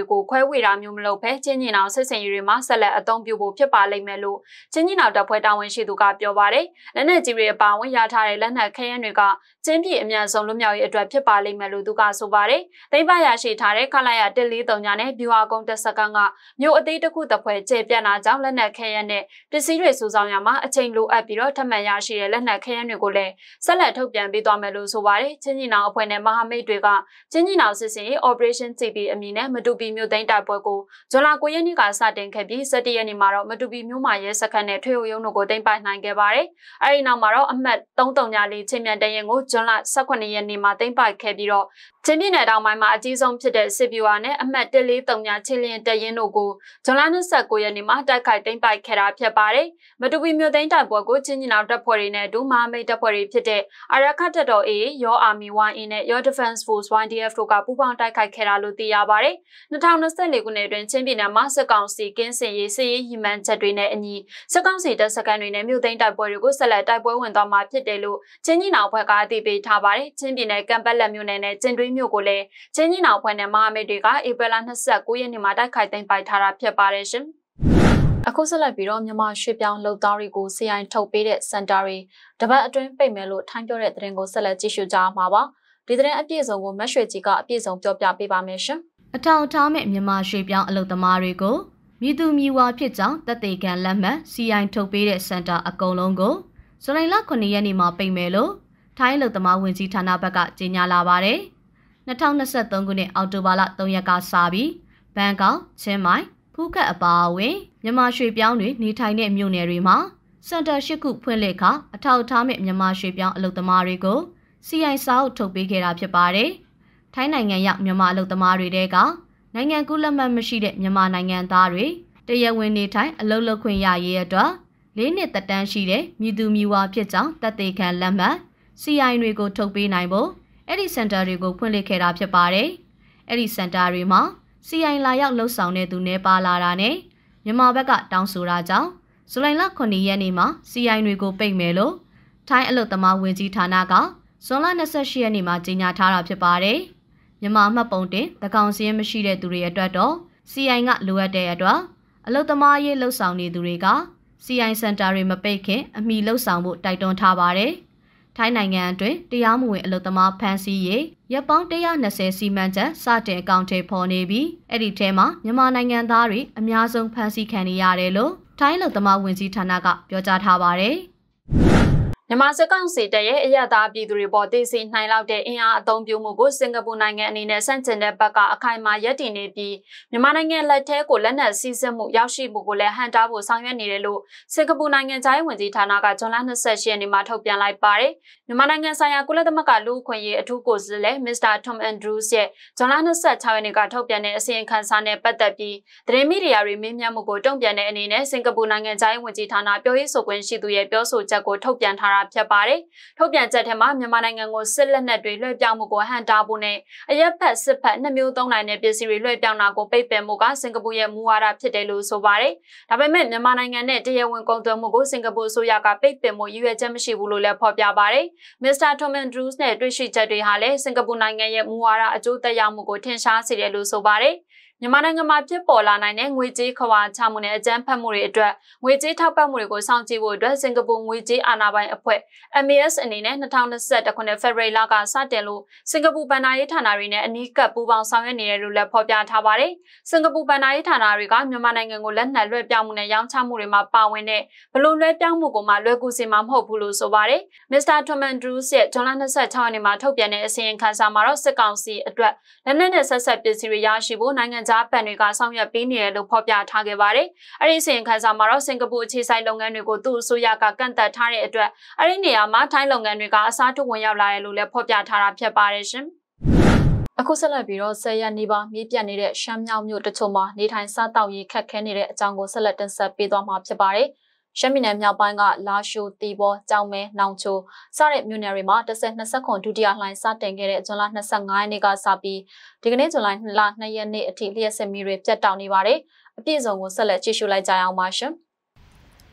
ကိုခွဲဝေတာမျိုးမလုပ်ဘဲချင်းကြီးနောက်စစ်စင်ရေးတွေမှာဆက်လက်အသုံးပြုဖို့ဖြစ်ပါလိမ့်မယ်လို့ချင်းကြီးနောက်တပ်ဖွဲ့တာဝန်ရှိသူကပြောပါတယ်။လက်နက်ကြီးတွေအပါအဝင်ရထားတဲ့လက်နက်ခဲယမ်းတွေကချင်းပြည်အများဆုံးလွတ်မြောက်ရေးအတွက်ဖြစ်ပါလိမ့်မယ်လို့သူကဆိုပါတယ်။သိမ်းပိုက်ရရှိထားတဲ့ခလာရတစ်လေးသုံးညာနဲ့ဗျူဟာကုန်းတပ်စခန်းကမြို့အသေးတစ်ခုတပ်ဖွဲ့ကျေပြန့်လာကြောင်းလက်နက်ခဲယမ်းနဲ့ပစ္စည်းတွေစုဆောင်းရမှာအချိန်လိုအပ်ပြီးတော့ထပ်မံရရှိတဲ့လက်နက်ခဲယမ်းတွေကိုလည်းဆက်လက်ထုတ်ပြန်ပေးသွားမယ်လို့ဆိုပါတယ်။ချင်းကြီးနောင်အဖွဲ့နဲ့မဟာမိတ်တွေကချင်းကြီးနောင်စစ်စင်ရေး Operation စီ ပီ အမည်နဲ့မတူပီမြို့သိမ်းတိုက်ပွဲကိုဇွန်လကိုရက်နေ့ကစတင်ခဲ့ပြီး၁၁ရက်နေ့မှာတော့မတူပီမြို့မှာရဲစခန်းနဲ့ထွေအုပ်ရုံးတို့ကိုသိမ်းပိုက်နိုင်ခဲ့ပါတယ်။အဲဒီနောက်မှာတော့အမှတ်၃၃ညလေးချင်းမြန်တရင်ကိုဇွန်လ၁၈ရက်နေ့မှာသိမ်းပိုက်ခဲ့ပြီးတော့ချင်းပြည်နယ်တောင်ပိုင်းမှာအကြီးဆုံးဖြစ်တဲ့စစ်ဗျူဟာနဲ့အမှတ်၁၄၃ညချင်းလင်းတရင်တို့ကိုဇွန်လ၂၉ရက်နေ့မှာတိုက်ခိုက်သိမ်းပိုက်ခဲ့တာဖြစ်ပါတယ်။မတူပီမြို့သိမ်းတိုက်ပွဲကိုချင်းကြီးနောင်တပ်ဖွဲ့တွေနဲ့ဒူမဟာမိတ်တပ်ဖွဲ့တွေဖြစ်တဲ့အာရခတ်တပ်တော် A ရော Army ဝိုင်း A နဲ့ရော Defense Force ဝိုင်း ဒီ အက်ဖ် တို့ကပူးပေါင်းတိုက်ခိုက်ခဲ့တာလို့သိရပါတယ်။၂၀၂၄ခုနှစ်တွင်ချင်းပြည်နယ်မှာစစ်ကောင်စီကင်းစင်ရေးစစ်ရေးရည်မှန်းချက်တွေနဲ့အညီစစ်ကောင်စီတပ်စခန်းတွေနဲ့မြို့သိမ်းတိုက်ပွဲတွေကိုဆက်လက်တိုက်ပွဲဝင်သွားမှာဖြစ်တယ်လို့ချင်းကြီးနောင်ဘက်ကအသိပေးထားပါတယ်။ချင်းပြည်နယ်ကံပတ်လက်မြို့နယ်နဲ့ကျင်တွင်းမြို့ကိုလည်းချင်းကြီးနောင်ဘက်နဲ့မဟာမိတ်တွေကဧပြီလ၂၉ရက်နေ့မှာတိုက်ခိုက်သိမ်းပိုက်ထားတာဖြစ်ပါတယ်ရှင်။အခုဆက်လက်ပြီးတော့မြန်မာရွှေပြောင်းလုပ်သားတွေကိုစီအိုင်ထုတ်ပေးတဲ့စင်တာတွေတပတ်အတွင်းပိတ်မယ်လို့ထိုင်းပြောတဲ့သတင်းကိုဆက်လက်ကြည့်ရှုကြအောင်ပါပါ။ဒီသတင်းအပြည့်စုံကိုမတ်ရွှေကြီးကအပြည့်စုံပြောပြပေးပါမယ်ရှင်။အထောင်ထားမဲ့မြန်မာရွှေပြောင်းအလုပ်သမားတွေကိုမြည်သူမြည်ဝါဖြစ်ကြောင်းတပ်သေးခံလက်မှတ်စီအိုင်ထုတ်ပေးတဲ့စင်တာအကုန်လုံးကိုဇူလိုင်လခုနှစ်ရက်နေ့မှာပိတ်မယ်လို့ထိုင်းအလုပ်သမားဝန်ကြီးဌာနဘက်ကကြေညာလာပါတယ်။၂၀၂၃ခုနှစ်အောက်တိုဘာလ၃ရက်ကစပြီးဘန်ကောက်၊ချင်းမိုင်၊ဖူးခက်အပါအဝင်မြန်မာရွှေပြောင်းတွေနေထိုင်တဲ့မြို့နယ်တွေမှာစင်တာ၈ခုဖွင့်လှစ်ခါအထောက်ထားမဲ့မြန်မာရွှေပြောင်းအလုပ်သမားတွေကိုစီအိုင်စာအုပ်ထုတ်ပေးခဲ့တာဖြစ်ပါတယ်။ထိုင်းနိုင်ငံရောက်မြန်မာအလုပ်သမားတွေတဲကနိုင်ငံကူးလက်မှတ်မရှိတဲ့မြန်မာနိုင်ငံသားတွေတရားဝင်နေထိုင်အလုပ်လုပ်ခွင့်ရရေးအတွက်လေးနှစ်သက်တမ်းရှိတဲ့မြည်သူမြည်ဝါဖြစ်ကြောင်းတပ်သေးခံလက်မှတ်စီအိုင်တွေကိုထုတ်ပေးနိုင်ဖို့အဲ့ဒီစင်တာတွေကိုဖွင့်လှစ်ခဲ့တာဖြစ်ပါတယ်။အဲ့ဒီစင်တာတွေမှာစီအိုင်လာရောက်လှုပ်ဆောင်တဲ့သူနေပါလာတာနဲ့မြန်မာဘက်ကတောင်းဆိုတာကြောင့်ဇူလိုင်လခုနှစ်ရက်နေ့မှာစီအိုင်တွေကိုပိတ်မယ်လို့ထိုင်းအလုပ်သမားဝန်ကြီးဌာနကဇွန်လ၂၈ရက်နေ့မှာကြေညာထားတာဖြစ်ပါတယ်။မြန်မာမှတ်ပုံတင်တကောင်စင်းမရှိတဲ့သူတွေအတွက်တော့စီအိုင်ကလိုအပ်တဲ့အတွက်အလုပ်သမားရေးလှုပ်ဆောင်နေသူတွေကစီအိုင်စင်တာတွေမပိတ်ခင်အမီလှုပ်ဆောင်ဖို့တိုက်တွန်းထားပါတယ်။ထိုင်းနိုင်ငံအတွင်းတရားမဝင်အလုပ်သမားဖမ်းဆီးရေးရပ်ပေါင်း၁၂၀စီမံချက်စတင်အကောင့်ထဲပေါ်နေပြီးအဲ့ဒီထဲမှာမြန်မာနိုင်ငံသားတွေအများဆုံးဖမ်းဆီးခံနေရတယ်လို့ထိုင်းအလုပ်သမားဝန်ကြီးဌာနကပြောကြားထားပါတယ်။မြန်မာစစ်ကောင်စီတပ်ရဲ့အရသာပြည်သူတွေပေါ်သိသိနိုင်လောက်တဲ့အင်အားအသုံးပြုမှုကိုစင်ကာပူနိုင်ငံအနေနဲ့စန့်ကျင်တဲ့ဘက်ကအခိုင်အမာရပ်တည်နေပြီးမြန်မာနိုင်ငံလက်ထဲကိုလက်နက်စီးဆင်းမှုရောက်ရှိမှုကိုလည်းဟန်တာဖို့ဆောင်ရွက်နေတယ်လို့စင်ကာပူနိုင်ငံသားရေးဝန်ကြီးဌာနကဇွန်လ၂၈ရက်နေ့မှာထုတ်ပြန်လိုက်ပါတယ်။မြန်မာနိုင်ငံဆိုင်ရာကုလသမဂ္ဂလူ့အခွင့်အရေးအထူးကိုယ်စားလှယ်မစ္စတာထွမ်အန်ဒရူးစ်ရဲ့ဇွန်လ၂၆ရက်နေ့ကထုတ်ပြန်တဲ့အစီရင်ခံစာနဲ့ပတ်သက်ပြီးသတင်းမီဒီယာတွေမေးမြန်းမှုကိုတုံ့ပြန်တဲ့အနေနဲ့စင်ကာပူနိုင်ငံသားရေးဝန်ကြီးဌာနပြောရေးဆိုခွင့်ရှိသူရဲ့ပြောဆိုချက်ကိုထုတ်ပြန်ထားတာဖြစ်ပါတယ်။ထုတ်ပြန်ချက်ထဲမှာမြန်မာနိုင်ငံကိုစစ်လက်နက်တွေလွှဲပြောင်းမှုကိုဟန်တာဖို့နဲ့အရက်ဖက်စစ်ဖက်နှစ်မျိုးသုံးနိုင်တဲ့ပစ္စည်းတွေလွှဲပြောင်းတာကိုပိတ်ပင်မှုကစင်ကာပူရဲ့မူဝါဒဖြစ်တယ်လို့ဆိုပါတယ်။ဒါပေမဲ့မြန်မာနိုင်ငံနဲ့တရားဝင်ကုန်သွယ်မှုကိုစင်ကာပူအစိုးရကပိတ်ပင်မှုရည်ရွယ်ချက်မရှိဘူးလို့လည်းဖော်ပြပါတယ်။မစ္စတာထွမ်အန်ဒရူးစ်နဲ့တွေ့ရှိချက်တွေဟာလည်းစင်ကာပူနိုင်ငံရဲ့မူဝါဒအကျိုးသက်ရောက်မှုကိုထင်ရှားစေတယ်လို့ဆိုပါတယ်။မြန်မာနိုင်ငံမှာဖြစ်ပေါ်လာနိုင်တဲ့ငွေကြေးခွာချမှုနဲ့အကြမ်းဖက်မှုတွေအတွက်ငွေကြေးထောက်ပံ့မှုတွေကိုစောင့်ကြည့်ဖို့အတွက်စင်ကာပူငွေကြေးအာဏာပိုင်အဖွဲ့ M A S အနေနဲ့၂၀၂၁ခုနှစ်ဖေဖော်ဝါရီလကစတင်လို့စင်ကာပူဘဏ္ဍာရေးဌာနတွေနဲ့အနီးကပ်ပူးပေါင်းဆောင်ရွက်နေတယ်လို့လည်းဖော်ပြထားပါတယ်။စင်ကာပူဘဏ္ဍာရေးဌာနတွေကမြန်မာနိုင်ငံကိုလက်နက်လွှဲပြောင်းမှုနဲ့ရောင်းချမှုတွေမှာပါဝင်တဲ့ဘလို့လွှဲပြောင်းမှုကိုမှလွယ်ကူစေမှာမဟုတ်ဘူးလို့ဆိုပါတယ်။မစ္စတာထွမ်အန်ဒရူးစ်ရဲ့ဇွန်လ၂၆ရက်နေ့မှာထုတ်ပြန်တဲ့အစီရင်ခံစာမှာတော့စစ်ကောင်စီအတွက်လက်နက်နဲ့ဆက်ဆက်ပစ္စည်းတွေရရှိဖို့နိုင်ငံခြားဘဏ်တွေကဆောင်ရွက်ပေးနေတယ်လို့ဖော်ပြထားခဲ့ပါတယ်။အဲဒီအစီရင်ခံစာမှာတော့စင်ကာပူအခြေစိုက်လုပ်ငန်းတွေကိုသူ့အစိုးရကကန့်သတ်ထားတဲ့အတွက်အဲဒီနေရာမှာထိုင်းလုပ်ငန်းတွေကအစားထိုးဝင်ရောက်လာတယ်လို့လည်းဖော်ပြထားတာဖြစ်ပါတယ်ရှင်။အခုဆက်လက်ပြီးတော့ဆယ်ရက်နီးပါးမြေပြတ်နေတဲ့ရှမ်းမြောက်မြို့တချို့မှာနေထိုင်စားတောက်ရေးခက်ခဲနေတဲ့အကြောင်းကိုဆက်လက်တင်ဆက်ပေးသွားမှာဖြစ်ပါတယ်။ရှမ်းပြည်နယ်မြောက်ပိုင်းကလာရှိုးတီဘောကြောင်မဲနောင်ချိုစတဲ့မြို့နယ်တွေမှာတစ်ဆက်နှစ်ဆက်ခွန်ဒုတိယလှိုင်းစတင်ခဲ့တဲ့ဇွန်လ၂၅ရက်နေ့ကစပြီးဒီကနေ့ဇွန်လ၂ရက်နေ့အထိလျှက်စစ်မီတွေပြတ်တောက်နေပါတယ်။အပြည့်စုံကိုဆက်လက်ကြည့်ရှုလိုက်ကြရအောင်ပါရှင်။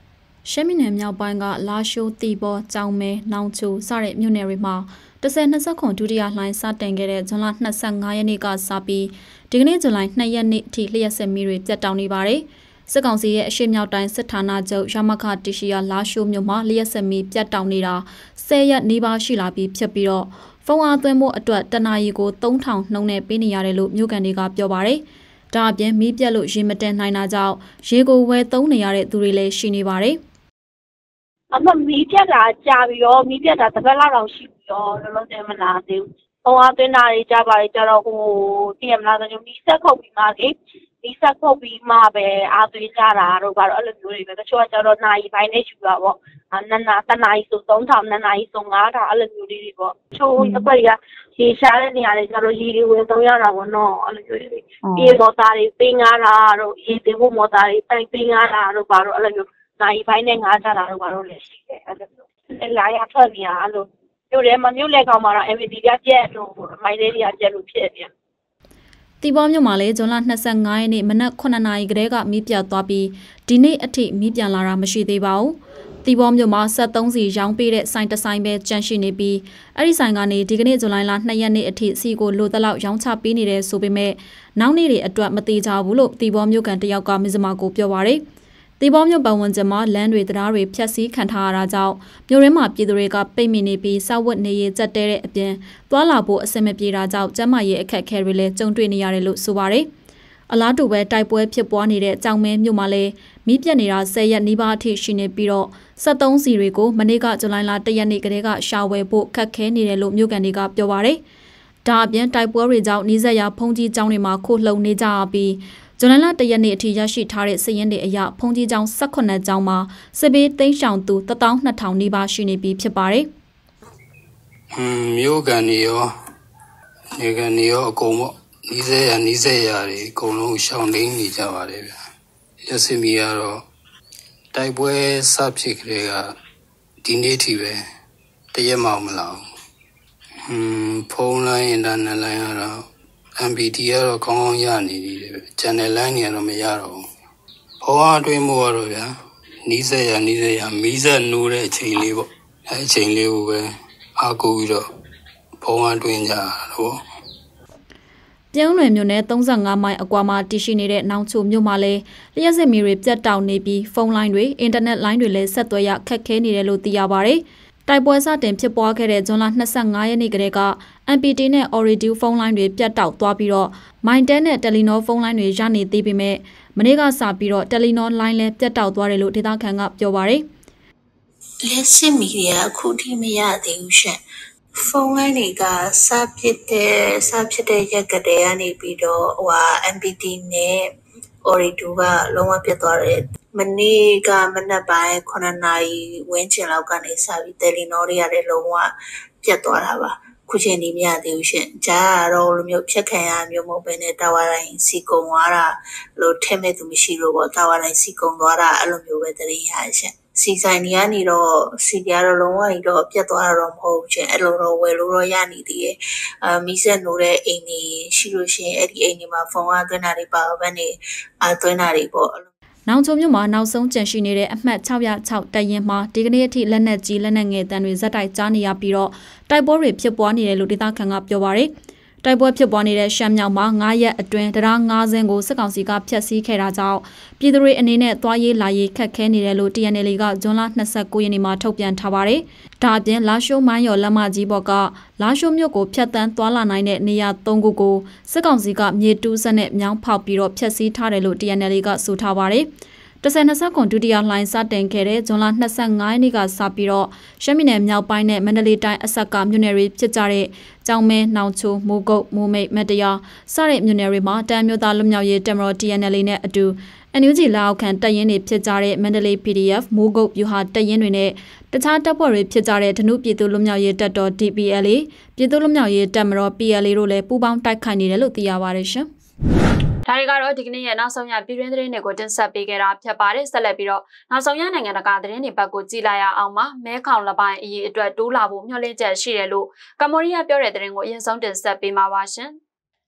ရှမ်းပြည်နယ်မြောက်ပိုင်းကလာရှိုးတီဘောကြောင်မဲနောင်ချိုစတဲ့မြို့နယ်တွေမှာတစ်ဆယ်နှစ်ဆက်ခွန်ဒုတိယလှိုင်းစတင်ခဲ့တဲ့ဇွန်လ၂၅ရက်နေ့ကစပြီးဒီကနေ့ဇူလိုင်၂ရက်နေ့အထိလျှက်စစ်မီတွေပြတ်တောက်နေပါတယ်။စစ်ကောင်စီရဲ့အရှိမြောက်တိုင်းစစ်ဌာနချုပ်ရမခတရှိယာလာရှိုးမြို့မှာလျှက်စစ်မီပြတ်တောက်နေတာ၁၀ရက်နီးပါးရှိလာပြီးဖြစ်ပြီးတော့ဖုန်းအားသွင်းမှုအတွက်တနာရီကို၃ထောင်နှုန်းနဲ့ပေးနေရတယ်လို့မြို့ကန်တွေကပြောပါတယ်။ဒါအပြင်မီးပြတ်လို့ရေမတင်နိုင်တာကြောင့်ရေကိုဝယ်သုံးနေရတဲ့သူတွေလည်းရှိနေပါတယ်။အမမီးပြတ်တာကြာပြီးတော့မီးပြတ်တာတစ်ပတ်လောက်တော့ရှိပြီးတော့လုံးလုံးတင်မလာသေးဘူး။ဖုန်းအားသွင်းတာတွေကြာပါလေကြတော့ဟိုတည်ရမလားဆိုမီးဆက်ခုတ်ပြီးမှလေမီးဆက်ခုတ်ပြီးမှပဲအားသွင်းကြတာတို့ဘာလို့အဲ့လိုမျိုးတွေပဲတချို့ကကြတော့နိုင်ပိုင်းနဲ့ယူတာပေါ့။အနနာတနာရီဆို၃ထောင်နှစ်နာရီဆို၅ထောင်အဲ့လိုမျိုးတွေပေါ့။ချိုးတစ်ပတ်ကရေရှားတဲ့နေရာတွေကျတော့ရေတွေဝင်သုံးရတာပေါ့နော်အဲ့လိုမျိုးတွေပြေမော်တာတွေပေးငါးတာတို့ရေတင်ဖို့မော်တာတွေတိုင်ပေးငါးတာတို့ဘာလို့အဲ့လိုမျိုးနိုင်ပိုင်းနဲ့ငါးကြတာတို့ဘာလို့လဲရှိတယ်အဲ့လိုမျိုးလာရထွက်နေရအဲ့လိုမြို့ထဲမှာမြို့လေကောင်မှာတော့ M V D ကပြက်လို့မိုင်းလေးတွေကပြက်လို့ဖြစ်နေတီဘောမြို့မှာလည်းဇွန်လ၂၅ရက်နေ့မနက်9နာရီကတည်းကမီးပြတ်သွားပြီးဒီနေ့အထိမီးပြန်လာတာမရှိသေးပါဘူးတီဘောမြို့မှာဆက်သုံးစီရောင်းပေးတဲ့ဆိုင်တစ်ဆိုင်ပဲကျန်ရှိနေပြီးအဲ့ဒီဆိုင်ကနေဒီကနေ့ဇူလိုင်လ၂ရက်နေ့အထိစီကိုလိုတလောက်ရောင်းချပေးနေတယ်ဆိုပေမဲ့နောက်နေ့တွေအတွက်မသေးကြဘူးလို့တီဘောမြို့ကန်တယောက်ကမစ္စမာကိုပြောပါရယ်တီဘောမြို့ပတ်ဝန်းကျင်မှာလမ်းတွေတရားတွေဖျက်ဆီးခံထားရတာကြောင့်မြို့ရင်းမှာပြည်သူတွေကပိတ်မိနေပြီးစောက်ဝတ်နေရကြက်တဲတဲ့အပြင်သွားလာဖို့အဆင်မပြေတာကြောင့်ကျန်းမာရေးအခက်အခဲတွေလည်းကြုံတွေ့နေရတယ်လို့ဆိုပါရယ်အလားတူပဲတိုက်ပွဲဖြစ်ပွားနေတဲ့ကြောင်မဲမြို့မှာလည်းမီးပြတ်နေတာ၁၀ရက်နီးပါးအထိရှိနေပြီးတော့ဆက်သုံးစီတွေကိုမနေ့ကဇူလိုင်လ၁ရက်နေ့ကတည်းကရှာဝယ်ဖို့ခက်ခဲနေတယ်လို့မြို့ကန်တွေကပြောပါရယ်ဒါအပြင်တိုက်ပွဲတွေကြောင့်နှီးစက်ရဖုန်ကြီးကျောင်းတွေမှာခိုလှုံနေကြပြီးဇွန်လ၁ရက်နေ့အထိရရှိထားတဲ့စာရင်းတွေအရဖုန်ကြီးကျောင်း၁၈ကျောင်းမှာစစ်ဘေးသိမ်းရှောင်သူ၁၂ထောင်နီးပါးရှိနေပြီဖြစ်ပါတယ်။ဟွန်းမြို့ကန်တွေရောနေကန်တွေရောအကုန်ပေါ့နီးစက်ရနီးစက်ရတွေအကုန်လုံးရှောင်တိန်နေကြပါတယ်ဗျ။ရစမီကတော့တိုက်ပွဲစဖြစ်ကြတဲ့ကဒီနေ့ထိပဲတရက်မှမလာဘူး။ဟွန်းဖုန်းလိုင်းအင်တာနက်လိုင်းကတော့ M B D ကတော့ကောင်းကောင်းရနေတယ်ဗျ။ channel line တွေကတော့မရတော့ဘူး။ဖုန်းအားသွင်းမှုကတော့ဗျာနီးစက်ရနီးစက်ရမီးစက်နိုးတဲ့အချိန်လေးပေါ့။အဲအချိန်လေးကိုပဲအားကိုးပြီးတော့ဖုန်းအားသွင်းကြတာပေါ့။ပြုံးလွယ်မြို့နယ်၃၅မိုင်အကွာမှာတည်ရှိနေတဲ့နောင်ချိုမြို့မှာလည်းလျှက်စစ်မီတွေပြတ်တောက်နေပြီးဖုန်းလိုင်းတွေအင်တာနက်လိုင်းတွေလည်းဆက်သွယ်ရခက်ခဲနေတယ်လို့သိရပါဗျ။တိုက်ပွဲစတင်ဖြစ်ပွားခဲ့တဲ့ဇွန်လ၂၅ရက်နေ့ကတည်းက M P T နဲ့ Ooredoo ဖုန်းလိုင်းတွေပြတ်တောက်သွားပြီးတော့ Mytel နဲ့ Telenor ဖုန်းလိုင်းတွေရနေသေးပေမဲ့မနေ့ကစပြီးတော့ Telenor လိုင်းလည်းပြတ်တောက်သွားတယ်လို့ဒေသခံကပြောပါရယ်။လက်စစ်မီတွေကအခုထိမရသေးဘူးရှင်။ဖုန်းလိုင်းတွေကစဖြစ်တဲ့စဖြစ်တဲ့ရက်ကတည်းကနေပြီးတော့ဟိုဟာ M P T နဲ့ Ooredoo ကလုံးဝပြတ်သွားတယ်။မနေ့ကမနက်ပိုင်း9နာရီဝန်းကျင်လောက်ကနေစပြီး Telenor တွေရတယ်လုံးဝပြတ်သွားတာပါ။ခုချိန်ဒီမရသေးဘူးရှင်။ဂျာကတော့လိုမျိုးဖြတ်ခံရမျိုးမဟုတ်ဘဲနဲ့တာဝါတိုင်းစီကုံသွားတာလို့ထင်မဲ့သူမရှိလို့ပေါ့တာဝါတိုင်းစီကုံသွားတာအဲ့လိုမျိုးပဲတရင်ရရှင်။စီဆိုင်တွေကနေတော့စီတွေကတော့လုံးဝကြီးတော့ပြတ်သွားတာတော့မဟုတ်ဘူးရှင်။အဲ့လိုတော့ဝယ်လို့တော့ရနေသေးရဲ့။အာမီးဆက်နိုးတဲ့အိမ်တွေရှိလို့ရှင်အဲ့ဒီအိမ်တွေမှာဖုန်းအားသွင်းတာတွေပါဘက်နေအားသွင်းတာတွေပေါ့နောင်ချိုမြို့မှာနောက်ဆုံးကျန်ရှိနေတဲ့အမှတ်၆၀၆တပ်ရင်းမှာဒီကနေ့အထိလက်နက်ကြီးလက်နက်ငယ်တန်းတွေဇက်တိုက်ကြားနေရပြီးတော့တိုက်ပွဲတွေဖြစ်ပွားနေတယ်လို့ဒေသခံကပြောပါရယ်တိုက်ပွဲဖြစ်ပွားနေတဲ့ရှမ်းမြောက်မှာ၅ရက်အတွင်းတရား၅စင်းကိုစစ်ကောင်စီကဖျက်ဆီးခဲ့တာကြောင့်ပြည်သူတွေအနေနဲ့သွားရေးလာရေးခက်ခဲနေတယ်လို့ T N L ကဇွန်လ၂၉ရက်နေ့မှာထုတ်ပြန်ထားပါတယ်။ဒါအပြင်လာရှိုးမိုင်းရော်လက်မကြီးဘော်ကလာရှိုးမြို့ကိုဖျက်တမ်းသွားလာနိုင်တဲ့နေရာ၃ခုကိုစစ်ကောင်စီကမြေတူးစက်နဲ့မြောင်းဖောက်ပြီးတော့ဖျက်ဆီးထားတယ်လို့ T N L ကဆိုထားပါတယ်။တစ်ဆယ်နှစ်ဆက်ကွန်ဒုတိယလှိုင်းစတင်ခဲ့တဲ့ဇွန်လ၂၅ရက်နေ့ကစပြီးတော့ရှမ်းပြည်နယ်မြောက်ပိုင်းနဲ့မန္တလေးတိုင်းအဆက်ကမြို့နယ်တွေဖြစ်ကြတဲ့ကြောင်မဲ၊နောင်ချို၊မိုးကုတ်၊မိုးမိတ်၊မတရားစတဲ့မြို့နယ်တွေမှာတန်မျိုးသားလွတ်မြောက်ရေးတပ်မတော် T N L နဲ့အတူ N U G လက်အောက်ခံတပ်ရင်းတွေဖြစ်ကြတဲ့မန္တလေး P D F မိုးကုတ်ဗျူဟာတပ်ရင်းတွေနဲ့တခြားတပ်ဖွဲ့တွေဖြစ်ကြတဲ့ဓနုပြည်သူလွတ်မြောက်ရေးတပ်တော် D P L A ပြည်သူလွတ်မြောက်ရေးတပ်မတော် P L A တို့လည်းပူးပေါင်းတိုက်ခိုက်နေတယ်လို့သိရပါတယ်ရှင်။ဒါတွေကတော့ဒီကနေ့ရဲ့နောက်ဆုံးရပြည်တွင်းသတင်းတွေကိုတင်ဆက်ပေးခဲ့တာဖြစ်ပါတယ်ဆက်လက်ပြီးတော့နောက်ဆုံးရနိုင်ငံတကာသတင်းတွေဘက်ကိုကြည့်လိုက်ရအောင်ပါမဲခေါင်လပိုင်းအရေးအတွက်တိုးလာဖို့မျှော်လင့်ချက်ရှိတယ်လို့ကမ္ဘောဒီးယားပြောတဲ့သတင်းကိုအရင်ဆုံးတင်ဆက်ပေးမှာပါရှင်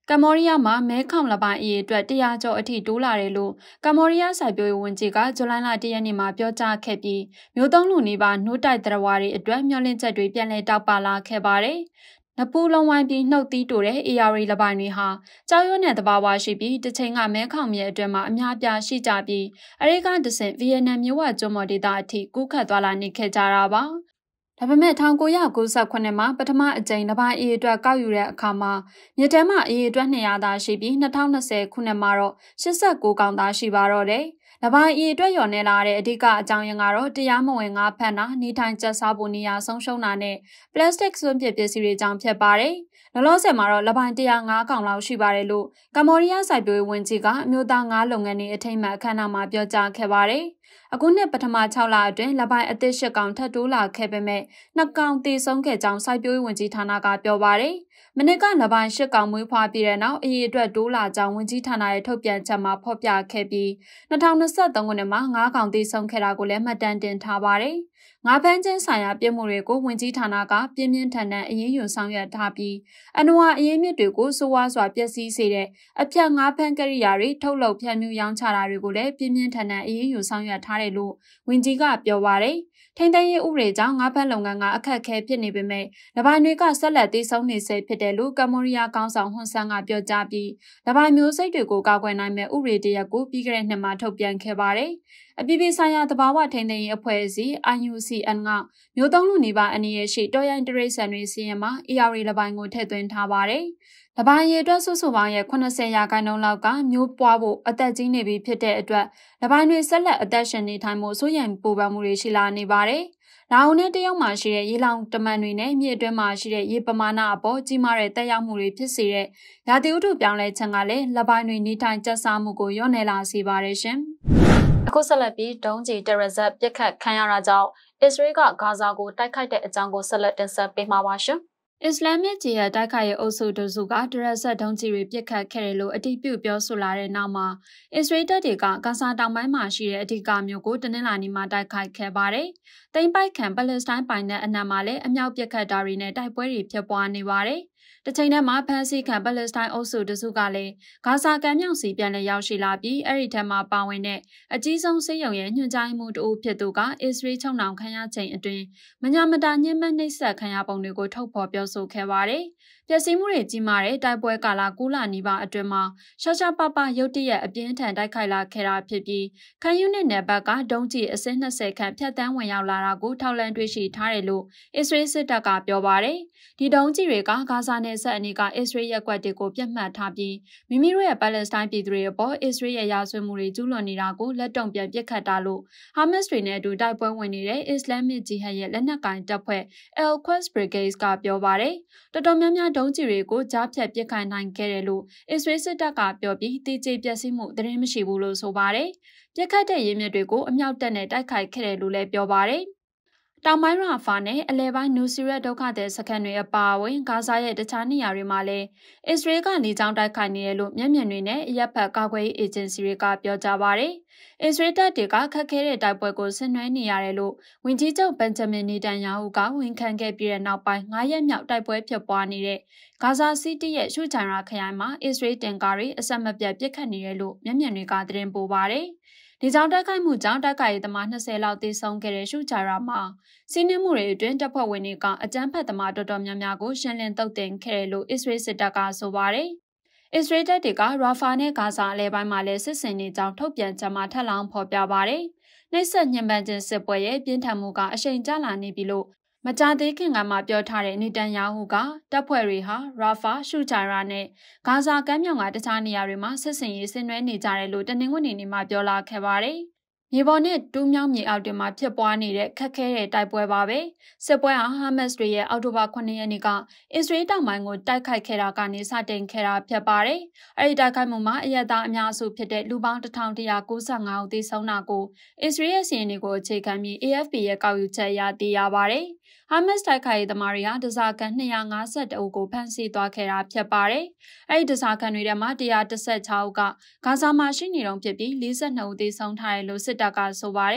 ကမ္ဘောဒီးယားမှာမဲခေါင်လပိုင်းအရေးအတွက်တရားကျော်အထိတိုးလာတယ်လို့ကမ္ဘောဒီးယားစိုက်ပျိုးရေးဝန်ကြီးကဇူလိုင်လတရက်နေ့မှာပြောကြားခဲ့ပြီးမျိုးသုံးလူနီးပါးနှုတ်တိုက်သရဝါတွေအတွက်မျှော်လင့်ချက်တွေပြန်လည်တောက်ပလာခဲ့ပါတယ်။နပူလုံးဝိုင်းပြီးနှုတ်သီးတိုတဲ့ A R လပိုင်းတွေဟာကြောက်ရွံ့တဲ့သဘာဝရှိပြီးတစ်ချိန်ကမဲခေါင်မြေအတွင်းမှာအများပြားရှိကြပြီးအဲဒီကတဆင့်ဗီယက်နမ်မြို့ဝကျွန်းပေါ်ဒေသအထိကူးခတ်သွားလာနေခဲ့ကြတာပါ။ဒါပေမဲ့၁၉၉ခုမှာပထမအကြိမ်လပိုင်းအေးအတွက်ကောက်ယူတဲ့အခါမှာမြစ်ထဲမှာအေးအတွက်၂၀၀သာရှိပြီး၂၀၂၀ခုနှစ်မှာတော့၈၉ကောင်သာရှိပါတော့တယ်။လပိုင်းအေးအတွက်လျော်နေလာတဲ့အဓိကအကြောင်းရင်းကတော့တရားမဝင်ငါးဖမ်းတာနေထိုင်ကျဆဖို့နေရာဆုံးရှုံးတာနဲ့ပလတ်စတစ်စွန့်ပစ်ပစ္စည်းတွေကြောင့်ဖြစ်ပါတယ်။လောလောဆယ်မှာတော့လပိုင်း၁၀၅ကောင်လောက်ရှိပါတယ်လို့ကမ္ဘောဒီးယားစိုက်ပျိုးရေးဝန်ကြီးကအမျိုးသားငါးလုပ်ငန်းတွေအထိမ်းအမှတ်အခမ်းအနားမှာပြောကြားခဲ့ပါတယ်။အခုနှစ်ပထမ၆လအတွင်းလပိုင်းအသစ်၈ကောင်ထပ်တိုးလာခဲ့ပေမဲ့နှစ်ကောင်တည်ဆုံးခဲ့ကြောင်းစိုက်ပျိုးရေးဝန်ကြီးဌာနကပြောပါတယ်။မနစ်ကလပိုင်း၈ကောင်မွေးဖွားပြီးတဲ့နောက်အရေးအတွက်တိုးလာကြောင်းဝန်ကြီးဌာနရဲ့ထုတ်ပြန်ချက်မှာဖော်ပြခဲ့ပြီး၂၀၂၃ခုနှစ်မှာ၅ကောင်တည်ဆုံးခဲ့တာကိုလည်းမှတ်တမ်းတင်ထားပါတယ်။ငါးဖမ်းခြင်းဆိုင်ရာပြည်မှုတွေကိုဝန်ကြီးဌာနကပြင်းပြင်းထန်ထန်အရေးယူဆောင်ရွက်ထားပြီးအနဝအရေးမြစ်တွေကိုစိုးဝါးစွာပျက်စီးစေတဲ့အပြတ်ငါးဖမ်းကရိယာတွေထုတ်လုပ်ဖြန့်ဖြူးရောင်းချတာတွေကိုလည်းပြင်းပြင်းထန်ထန်အရေးယူဆောင်ရွက်ထားတယ်လို့ဝန်ကြီးကပြောပါတယ်။ထိန်းသိမ်းရေးဥပဒေကြောင့်ငါးဖမ်းလုပ်ငန်းကအခက်အခဲဖြစ်နေပေမဲ့လပိုင်းတွေကဆက်လက်တည်ဆုံနေဆဲဖြစ်တယ်လို့ကမ္ဘောဒီးယားကောင်ဆောင်ဟွန်ဆန်ကပြောကြားပြီးလပိုင်းမျိုးစိတ်တွေကိုကာကွယ်နိုင်မဲ့ဥပဒေတရက်ကိုပြီးခဲ့တဲ့နှစ်မှာထုတ်ပြန်ခဲ့ပါတယ်။အပြည်ပြည်ဆိုင်ရာသဘာဝထိန်းသိမ်းရေးအဖွဲ့အစည်း I U C N ကမျိုးသုံးလူနေပါအနေရရှိတော်ရိုင်းတရိတ်ဆန်တွေစီရင်မှာ A R လပိုင်းကိုထည့်သွင်းထားပါတယ်။လပိုင်းရဲ့အတွက်စုစုပေါင်းရဲ့၈၀ရာခိုင်နှုန်းလောက်ကမျိုးပွားဖို့အသက်ကြီးနေပြီဖြစ်တဲ့အတွက်လပိုင်းတွေဆက်လက်အသက်ရှင်နေထိုင်မှုစိုးရိမ်ပူပန်မှုတွေရှိလာနေပါတယ်။လာအိုနဲ့တရုတ်မှာရှိတဲ့ရေလောင်တမန်တွေနဲ့မြေအတွင်းမှာရှိတဲ့ရေပမာဏအပေါ်ကြီးမားတဲ့တက်ရောက်မှုတွေဖြစ်စေတဲ့ရာသီဥတုပြောင်းလဲခြင်းကလည်းလပိုင်းတွေနေထိုင်ကျဆမှုကိုလျော့နေလာစေပါတယ်ရှင်။အခုဆက်လက်ပြီးဒုံးကျည်တရဇက်ပြစ်ခတ်ခံရတာကြောင့်အစ္စရေးကဂါဇာကိုတိုက်ခိုက်တဲ့အကြောင်းကိုဆက်လက်တင်ဆက်ပေးမှာပါရှင်။အစ္စလာမစ်ဂျီဟတ်တိုက်ခိုက်ရေးအုပ်စုတို့စုကဒရဇက်ဒုံးကျည်တွေပစ်ခတ်ခဲ့တယ်လို့အတည်ပြုပြောဆိုလာတဲ့နောက်မှာအစ္စရေးတပ်တွေကဂါဇာတောင်ပိုင်းမှာရှိတဲ့အဓိကမြို့ကိုတနင်္လာနေ့မှာတိုက်ခိုက်ခဲ့ပါတယ်။တိမ်ပိုက်ခံပလက်စတိုင်းပိုင်တဲ့အနက်မှာလည်းအမြောက်ပစ်ခတ်တာတွေနဲ့တိုက်ပွဲတွေဖြစ်ပွားနေပါတယ်။တချိန်တည်းမှာဖမ်းဆီးခံပလက်စတိုင်းအုပ်စုတစုကလည်းဂါဇာကမ်းမြောင်စီပြန်လည်ရောက်ရှိလာပြီးအဲ့ဒီထက်မှပါဝင်တဲ့အကြီးဆုံးစစ်ရုံရဲ့ညွှန်ကြားမှုတအုပ်ဖြစ်သူကအစ္စရေးချုံနှောင်ခံရချိန်အတွင်းမညာမတာညှဉ်းပန်းနှိပ်စက်ခံရပုံတွေကိုထုတ်ဖော်ပြောဆိုခဲ့ပါတယ်။ပျက်စီးမှုတွေကြီးမားတဲ့တိုက်ပွဲကာလ၉လနီးပါးအတွင်းမှာရှာရှာပပရုတ်တရက်အပြင်းထန်တိုက်ခိုက်လာခဲ့တာဖြစ်ပြီးခံယူနစ်နယ်ဘက်ကဒုံးကျည်အစင်း၂၀ခန့်ဖြတ်တန်းဝင်ရောက်လာတာကိုထောက်လှမ်းတွေ့ရှိထားတယ်လို့အစ္စရေးစစ်တပ်ကပြောပါတယ်။ဒီဒုံးကျည်တွေကဂါဇာနယ်စပ်အနီးကအစ္စရေးရပ်ကွက်တွေကိုပြတ်မှတ်ထားပြီးမိမိတို့ရဲ့ပါလက်စတိုင်းပြည်သူတွေအပေါ်အစ္စရေးရဲ့ရာဇဝတ်မှုတွေကျူးလွန်နေတာကိုလက်တုံ့ပြန်ပစ်ခတ်တာလို့ဟာမတ်စ်တွေနဲ့အတူတိုက်ပွဲဝင်နေတဲ့အစ္စလာမစ်ဂျီဟတ်ရဲ့လက်နက်ကိုင်တပ်ဖွဲ့ Al-Quds Brigade ကပြောပါတယ်။တော်တော်များများဒုံးကျည်တွေကိုကြားဖြတ်ပစ်ခတ်နိုင်ခဲ့တယ်လို့အစ္စရေးစစ်တပ်ကပြောပြီးတည်ကြည်ပျက်စီးမှုသတင်းမရှိဘူးလို့ဆိုပါတယ်။ပြစ်ခတ်တဲ့ရင်းမြစ်တွေကိုအမြောက်တပ်နဲ့တိုက်ခိုက်ခဲ့တယ်လို့လည်းပြောပါတယ်။တောင်ပိုင်းရာဖာနဲ့အလဲပိုင်းနူစီရက်ဒုက္ခသည်စခန်းတွေအပါအဝင်ဂါဇာရဲ့တခြားနေရာတွေမှာလည်းအစ္စရေးကလေကြောင်းတိုက်ခိုက်နေတယ်လို့မျက်မြင်တွေနဲ့ရပ်ဖက်ကာကွယ်ရေးအေဂျင်စီတွေကပြောကြားပါတယ်။အစ္စရေးတပ်တွေကခက်ခဲတဲ့တိုက်ပွဲကိုဆင်နွှဲနေရတယ်လို့ဝန်ကြီးချုပ်ဘန်ဂျမင်နေတန်ယာဟုကဝန်ခံခဲ့ပြီးတဲ့နောက်ပိုင်း၅ရက်မြောက်တိုက်ပွဲဖြစ်ပွားနေတဲ့ဂါဇာစီးတီးရဲ့ရှုချန်ရာခရိုင်မှာအစ္စရေးတင်ကားတွေအဆက်မပြတ်ပစ်ခတ်နေတယ်လို့မျက်မြင်တွေကသတင်းပို့ပါတယ်။ဒီကြောင့်တိုက်ခိုက်မှုကြောင့်တိုက်ခိုက်ရေးသမား၂၀လောက်သေဆုံးခဲ့တဲ့ရှုချရာမှာစီးနှင်းမှုတွေအတွင်းတပ်ဖွဲ့ဝင်တွေကအကြမ်းဖက်သမားတော်တော်များများကိုရှင်းလင်းသုတ်သင်ခဲ့တယ်လို့အစ္စရေးစစ်တပ်ကဆိုပါတယ်။အစ္စရေးတပ်တွေကရာဖာနဲ့ဂါဇာအလဲပိုင်းမှာလည်းစစ်ဆင်နေကြောင်းထုတ်ပြန်ချက်မှာထပ်လောင်းဖော်ပြပါတယ်။နှိပ်စက်ညှဉ်းပန်းခြင်းစစ်ပွဲရဲ့ပြင်းထန်မှုကအရှိန်ကျလာနေပြီလို့မကြာသေးခင်ကမှပြောထားတဲ့နေတန်ယာဟုကတပ်ဖွဲ့တွေဟာရာဖာရှုချာရာနဲ့ဂါဇာကမ်းမြောင်ကတခြားနေရာတွေမှာစစ်စင်ရေးဆင်နွှဲနေကြတယ်လို့တနင်္ဂနွေနေ့မှာပြောလာခဲ့ပါတယ်။မြေပေါ်နဲ့တူးမြောင်းမြေအောက်တွေမှာဖြစ်ပွားနေတဲ့ခက်ခဲတဲ့တိုက်ပွဲပါပဲစစ်ပွဲဟာဟာမတ်စ်တွေရဲ့အောက်တိုဘာခုနှစ်ရက်နေ့ကအစ္စရေးတောင်ပိုင်းကိုတိုက်ခိုက်ခဲ့တာကနေစတင်ခဲ့တာဖြစ်ပါတယ်။အဲဒီတိုက်ခိုက်မှုမှာအရက်သားအများစုဖြစ်တဲ့လူပေါင်းတစ်ထောင်တစ်ရာကိုးဆယ်ငါဦးသေဆုံးတာကိုအစ္စရေးရဲ့စီးရင်တွေကိုအခြေခံပြီး A F P ရဲ့ကောက်ယူချက်အရသိရပါတယ်။ဟာမတ်စ်တိုက်ခိုက်ရေးသမားတွေဟာဒဇာကန်၂၅၁ဦးကိုဖမ်းဆီးသွားခဲ့တာဖြစ်ပါတယ်။အဲဒီဒဇာကန်တွေထဲမှာ၁၁၆ဦးကဂါဇာမှာရှိနေတုန်းဖြစ်ပြီး၄၂ဦးသေဆုံးထားတယ်လို့စစ်တပ်ကဆိုပါတယ်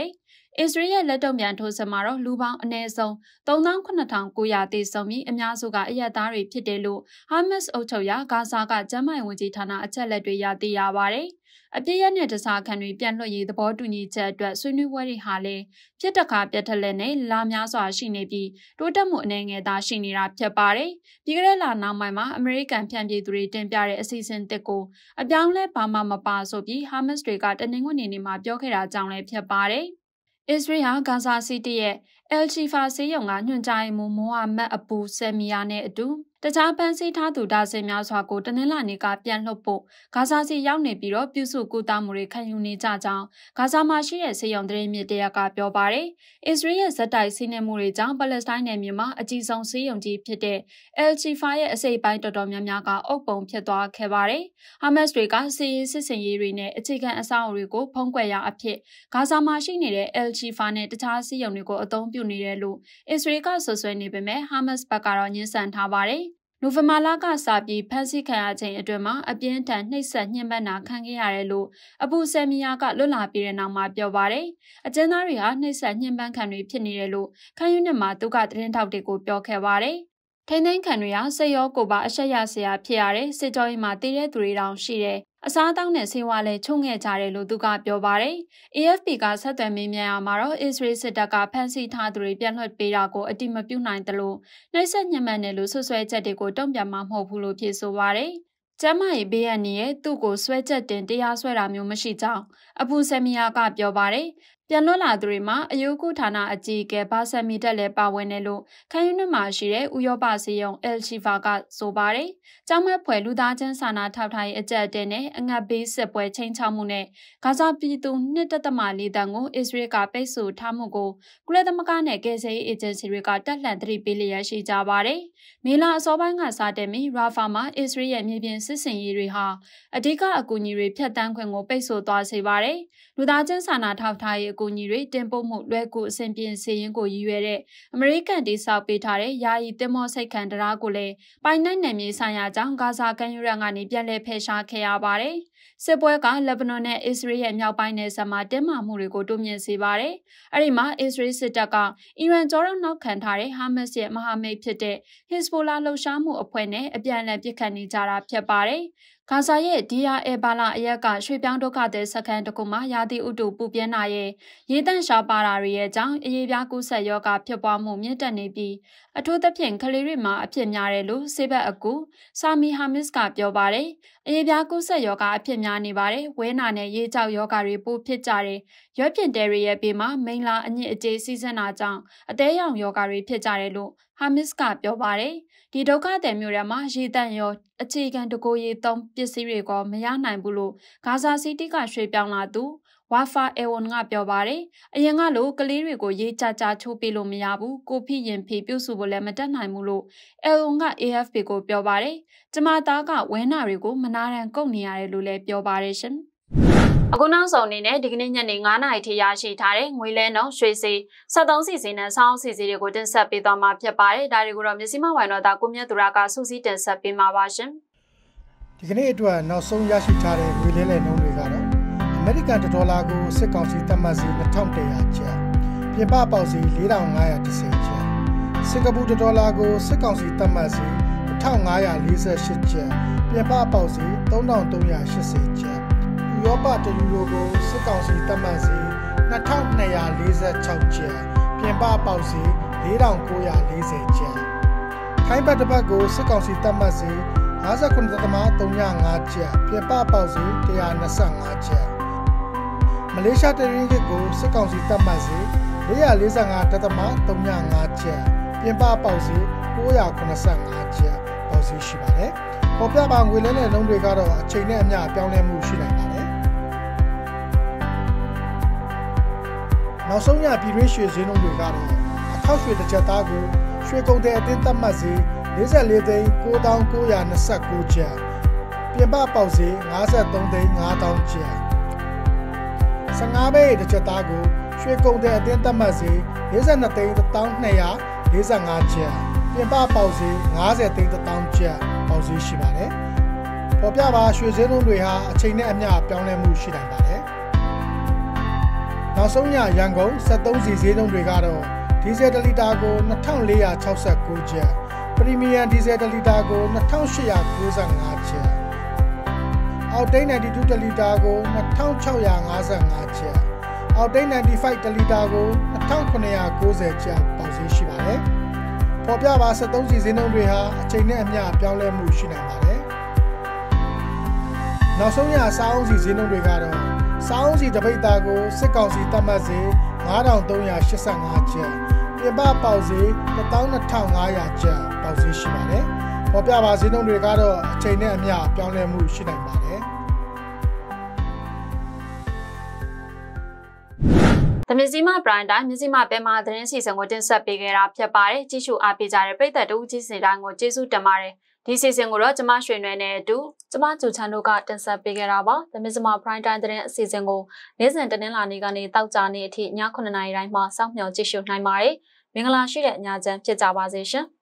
အစ္စရေးရဲ့လက်တုံ့ပြန်ထိုးစစ်မှာတော့လူပေါင်းအနည်းဆုံးသုံးသောင်းခုနှစ်ထောင်ကိုးရာသေဆုံးပြီးအများစုကအရက်သားတွေဖြစ်တယ်လို့ဟာမတ်စ်အုပ်ချုပ်ရာဂါဇာကကျန်းမာရေးဝန်ကြီးဌာနအချက်လက်တွေရသိရပါတယ်။အပြည့်ရတဲ့တစားခံတွေပြန်လွှတ်ရေးသဘောတူညီချက်အတွက်ဆွေးနွေးပွဲတွေဟာလည်းပြစ်တခါပြတ်ထလက်နဲ့လာများစွာရှိနေပြီးတိုးတက်မှုအနေငယ်သာရှိနေတာဖြစ်ပါတယ်။ပြီးခဲ့တဲ့လနောက်ပိုင်းမှာအမေရိကန်ဖြန့်ပြေးသူတွေတင်ပြတဲ့အစီအစဉ်တစ်ကိုအပြောင်းလဲဘာမှမပါဆိုပြီးဟာမတ်စ်တွေကတနင်္ဂနွေနေ့မှာပြောခဲ့တာကြောင့်လည်းဖြစ်ပါတယ်။အစ္စရေးဟာဂါဇာစီးတီရဲ့အယ်ချီဖာဆေးရုံကညွှန်ကြားရေးမှူးမိုဟာမက်အပူဆယ်မီယာနဲ့အတူတခြားပန်းစည်းထားသူဒါဇင်များစွာကိုတနင်္လာနေ့ကပြန်လှုပ်ဖို့ဂါဇာစီရောက်နေပြီးတော့ပြုစုကူတာမှုတွေခံယူနေကြကြောင်းဂါဇာမှာရှိတဲ့ဆေးရုံသတင်းမြစ်တရကပြောပါတယ်။အစ္စရေးရဲ့ဇက်တိုက်စီးနှင်းမှုတွေကြောင့်ပါလက်စတိုင်းနယ်မြေမှာအကြီးဆုံးဆေးရုံကြီးဖြစ်တဲ့အယ်ချီဖာရဲ့အစိပ်ပိုင်းတော်တော်များများကအုပ်ပုံဖြစ်သွားခဲ့ပါတယ်။ဟာမတ်စ်တွေကစီးရေးစစ်စင်ရေးတွေနဲ့အခြေခံအဆောက်အအုံတွေကိုဖုံးကွယ်ရာအဖြစ်ဂါဇာမှာရှိနေတဲ့အယ်ချီဖာနဲ့တခြားဆေးရုံတွေကိုအသုံးပြုနေတယ်လို့အစ္စရေးကဆွဆွဲနေပေမဲ့ဟာမတ်စ်ဘက်ကတော့ညှဉ်းဆန်ထားပါတယ်။နိုဝင်ဘာလကစပြီးဖမ်းဆီးခံရချိန်အတွင်းမှာအပြင်းထန်နှိပ်စက်ညှဉ်းပန်းတာခံခဲ့ရတယ်လို့အပူဆယ်မီယာကလွတ်လာပြီးတဲ့နောက်မှာပြောပါတယ်။အကျဉ်းသားတွေဟာနှိပ်စက်ညှဉ်းပန်းခံတွေဖြစ်နေတယ်လို့ခံယူနေမှာသူကသတင်းထောက်တွေကိုပြောခဲ့ပါတယ်။ထိန်းသိမ်းခံတွေဟာစိတ်ရောကိုယ်ပါအဆက်ရစရာဖြစ်ရတဲ့စစ်ကြောရေးမှာတည်တဲ့သူတွေတောင်ရှိတယ်။အစားအသောက်နဲ့ဆေးဝါးလည်းချုံငဲ့ကြတယ်လို့သူကပြောပါတယ်။ A F P ကဆက်သွယ်မေးမြန်းရမှာတော့အစ္စရေးစစ်တပ်ကဖမ်းဆီးထားသူတွေပြန်လွှတ်ပေးတာကိုအတိမပြုနိုင်တယ်လို့နှိပ်စက်ညှဉ်းပန်းတယ်လို့ဆွဆွဲချက်တွေကိုတုံ့ပြန်မှာမဟုတ်ဘူးလို့ဖြေဆိုပါတယ်။ကျမ်းမာရေးဘေးအန္တရာယ်သူ့ကိုဆွဲချက်တင်တရားစွဲတာမျိုးမရှိကြောင်းအပူဆယ်မီယာကပြောပါတယ်။ပြန်လွတ်လာသူတွေမှာအယုကုဌာနအကြီးအကဲဘာဆယ်မီတက်လည်းပါဝင်တယ်လို့ခံယူနှမှာရှိတဲ့ဥရောပစီယုံအယ်ချီဖာကဆိုပါတယ်။ကျောင်းမဲ့ဖွဲ့လူသားချင်းစာနာထောက်ထားရေးအကြက်အတဲနဲ့အငတ်ဘေးစစ်ပွဲချင်းချောက်မှုနဲ့ဂါဇာပြည်သူနှစ်တသမလေးတန်ကိုအစ္စရေးကပိတ်ဆို့ထားမှုကိုကုလသမဂ္ဂနဲ့ကယ်ဆယ်ရေးအေဂျင်စီတွေကတက်လှန်သတိပေးလျက်ရှိကြပါတယ်။မေလအစောပိုင်းကစတင်ပြီးရာဖာမှာအစ္စရေးရဲ့မြေပြင်စစ်စင်ရေးတွေဟာအဓိကအကူအညီတွေဖျက်ဆီးခွင့်ကိုပိတ်ဆို့သွားစေပါတယ်။လူသားချင်းစာနာထောက်ထားရေးအကူအညီတွေတင်ပို့မှုလွဲကူအဆင်ပြေစေရင်ကိုရည်ရွယ်တဲ့အမေရိကန်တိစောက်ပေးထားတဲ့ယာယီတင်မောစိတ်ခံတရားကိုလည်းပိုင်နိုင်နယ်မြေဆိုင်ရာကြောင့်ဂါဇာကမ်းရိုးတန်းကနေပြန်လည်ဖယ်ရှားခဲ့ရပါတယ်။စစ်ပွဲကလက်ဘနွန်နဲ့အစ္စရေးရဲ့မြောက်ပိုင်းနယ်စပ်မှာတင်းမာမှုတွေကိုတိုးမြင့်စေပါတယ်။အဲဒီမှာအစ္စရေးစစ်တပ်ကအီရန်ကြောတော့နောက်ခံထားတဲ့ဟာမတ်စ်ရဲ့မဟာမိတ်ဖြစ်တဲ့ဟစ်ဇ်ဘိုလာလှုပ်ရှားမှုအဖွဲ့နဲ့အပြန်အလှန်ပစ်ခတ်နေကြတာဖြစ်ပါတယ်။ဂါဇာရဲ့ဒီယာအဲဘာလာအရက်ကရွှေပြောင်းဒုက္ခသည်စခန်းတစ်ခုမှာရာသီဥတုပူပြင်းတာရဲ့ရေတန့်ရှားပါတာတွေရဲ့ကြောင့်အရေးပြားကူးစက်ရောဂါဖြစ်ပွားမှုမြင့်တက်နေပြီးအထူးသဖြင့်ကလေးတွေမှာအဖြစ်များတယ်လို့ဆေးဘက်အကူဆာမီဟာမစ်ကပြောပါတယ်။အရေးပြားကူးစက်ရောဂါအဖြစ်များနေပါတယ်။ဝဲနာနဲ့ရေကြောက်ရောဂါတွေပိုဖြစ်ကြတယ်။ရွက်ပြင်တဲတွေရဲ့ဘေးမှာမိန်လာအညစ်အကြေးစီးဆင်းတာကြောင့်အသေးရောင်ရောဂါတွေဖြစ်ကြတယ်လို့ဟာမစ်ကပြောပါတယ်။ဒီဒုက္ခသည်မျိုးတွေမှာရေတန့်ရောအခြေခံတကိုရေးသုံးပစ္စည်းတွေကမရနိုင်ဘူးလို့ဂါဇာစီးတီးကရွှေ့ပြောင်းလာသူဝါဖာအေဝွန်ကပြောပါတယ်။အရင်ကလိုကလေးတွေကိုရေးကြကြချိုးပေးလို့မရဘူး။ကိုဖိရင်ဖိပြုစုဖို့လည်းမတတ်နိုင်ဘူးလို့အေဝွန်က A F P ကိုပြောပါတယ်။ကျမသားကဝဲနာတွေကိုမနာရန်ကုတ်နေရတယ်လို့လည်းပြောပါတယ်ရှင်။အခုနောက်ဆုံးအနေနဲ့ဒီကနေ့ညနေငါးနာရီထိရရှိထားတဲ့ငွေလဲနှုန်းရွှေစီစက်သုံးစီစီနဲ့ဆောင်းစီစီတွေကိုတင်ဆက်ပေးသွားမှာဖြစ်ပါတယ်။ဒါတွေကိုတော့မြစီမဝိုင်တော်သားကိုမြတ်သူရကစူးစီးတင်ဆက်ပေးမှာပါရှင်။ဒီကနေ့အတွက်နောက်ဆုံးရရှိထားတဲ့ငွေလဲလဲနှုန်းတွေကတော့အမေရိကန်ဒေါ်လာကိုစစ်ကောင်စီသတ်မှတ်စီနှစ်ထောင်တရာကျပ်ပြင်ပပေါက်စီလေးထောင်ငါးရာတစ်ဆယ်ကျပ်စင်ကာပူဒေါ်လာကိုစစ်ကောင်စီသတ်မှတ်စီတစ်ထောင်ငါးရာလေးဆယ်ရှစ်ကျပ်ပြင်ပပေါက်စီသုံးထောင်သုံးရာရှစ်ဆယ်ကျပ်ဥရောပတယူရိုကိုစစ်ကောင်စီသတ်မှတ်စီနှစ်ထောင်နှစ်ရာလေးဆယ်ခြောက်ကျပ်ပြင်ပပေါက်စီလေးထောင်ကိုးရာလေးဆယ်ကျပ်ထိုင်းဘတ်တစ်ပတ်ကိုစစ်ကောင်စီသတ်မှတ်စီငါးခုနှစ်သမသုံးရာငါးကျပ်ပြင်ပပေါက်စီတစ်ရာနှစ်ဆ၅ကျပ်မလေးရှားတရင်းကကိုစစ်ကောင်စီသတ်မှတ်စီလေးရာလေးဆ၅ဒသမသုံးရာငါးကျပ်ပြင်ပပေါက်စီကိုးရာခုနှစ်ဆ၅ကျပ်ပေါက်စီရှိပါတယ်။ပေါ်ပြပါငွေလဲတဲ့နှုန်းတွေကတော့အချိန်နဲ့အမျှပြောင်းလဲမှုရှိနိုင်ပါတယ်။နောက်ဆုံးရပြည်တွင်းရွှေဈေးနှုန်းတွေကတော့အထောက်ရွှေတစ်ချက်သားကိုရွှေကုန်တဲ့အတင်းသတ်မှတ်စီလေးဆယ်လေးသိန်းကိုးသောင်းကိုးရာနှစ်ဆကိုးကျပ်ပြင်ပပေါက်စီငါးဆယ်သုံးသိန်းငါးသောင်းကျပ်ဆယ်ငါးဘဲတစ်ချက်သားကိုရွှေကုန်တဲ့အတင်းသတ်မှတ်စီလေးဆယ်နှစ်သိန်းတစ်သောင်းနှစ်ရာလေးဆယ်ငါးကျပ်ပြင်ပပေါက်စီငါးဆယ်သိန်းတစ်သောင်းကျပ်ပေါက်စီရှိပါတယ်။ပေါ်ပြပါရွှေဈေးနှုန်းတွေဟာအချိန်နဲ့အမျှပြောင်းလဲမှုရှိနိုင်ပါတယ်။နောက်ဆုံးညရန်ကုန်စက်သုံးစီဈေးနှုန်းတွေကတော့ဒီဇယ်တစ်လီတာကိုနှစ်ထောင်လေးရာခြောက်ဆယ့်ကိုကျပ်ပရီမီယံဒီဇယ်တစ်လီတာကိုနှစ်ထောင်ရှစ်ရာကိုးဆယ့်ငါးကျပ်အောက်တိန်နိုင်တီတူတစ်လီတာကိုနှစ်ထောင်ခြောက်ရာငါးဆယ့်ငါးကျပ်အောက်တိန်နိုင်တီဖိုက်တစ်လီတာကိုနှစ်ထောင်ခုနှစ်ရာကိုးဆယ်ကျပ်ပေါက်ဈေးရှိပါတယ်ပေါ်ပြပါစက်သုံးစီဈေးနှုန်းတွေဟာအချိန်နဲ့အမျှပြောင်းလဲမှုရှိနိုင်ပါတယ်နောက်ဆုံးရစားအုံးစီဈေးနှုန်းတွေကတော့စားအုံးစီတစ်ပိတ်သားကိုစစ်ကောင်စီသတ်မှတ်ဈေးငါးထောင်သုံးရာရှစ်ဆယ့်ငါးကျပ်ပြင်ပပေါက်ဈေးတစ်သောင်းနှစ်ထောင်ငါးရာကျပ်ပေါက်ဈေးရှိပါတယ်ပေါ်ပြပါဈေးနှုန်းတွေကတော့အချိန်နဲ့အမျှပြောင်းလဲမှုရှိနိုင်ပါတယ်တမစီမပရိုင်တိုင်းမြစီမပဲမှာသတင်းစီစဉ်ကိုတင်ဆက်ပေးခဲ့တာဖြစ်ပါတယ်ကြည့်ရှုအားပေးကြတဲ့ပရိသတ်တို့ကြီးစင်တိုင်းကိုကျေးဇူးတင်ပါတယ်ဒီစီစဉ်ကိုတော့ကျမရွှေနွယ်နဲ့အတူကျမကျူချန်တို့ကတင်ဆက်ပေးခဲ့တာပါတမစီမပရိုင်တိုင်းသတင်းအစီအစဉ်ကိုနေ့စဉ်တင်းလာနေ့ကနေတောက်ကြနေ့အထိညခုနှစ်နာရီတိုင်းမှာစောင့်မျှော်ကြည့်ရှုနိုင်ပါတယ်မင်္ဂလာရှိတဲ့ညချမ်းဖြစ်ကြပါစေရှင်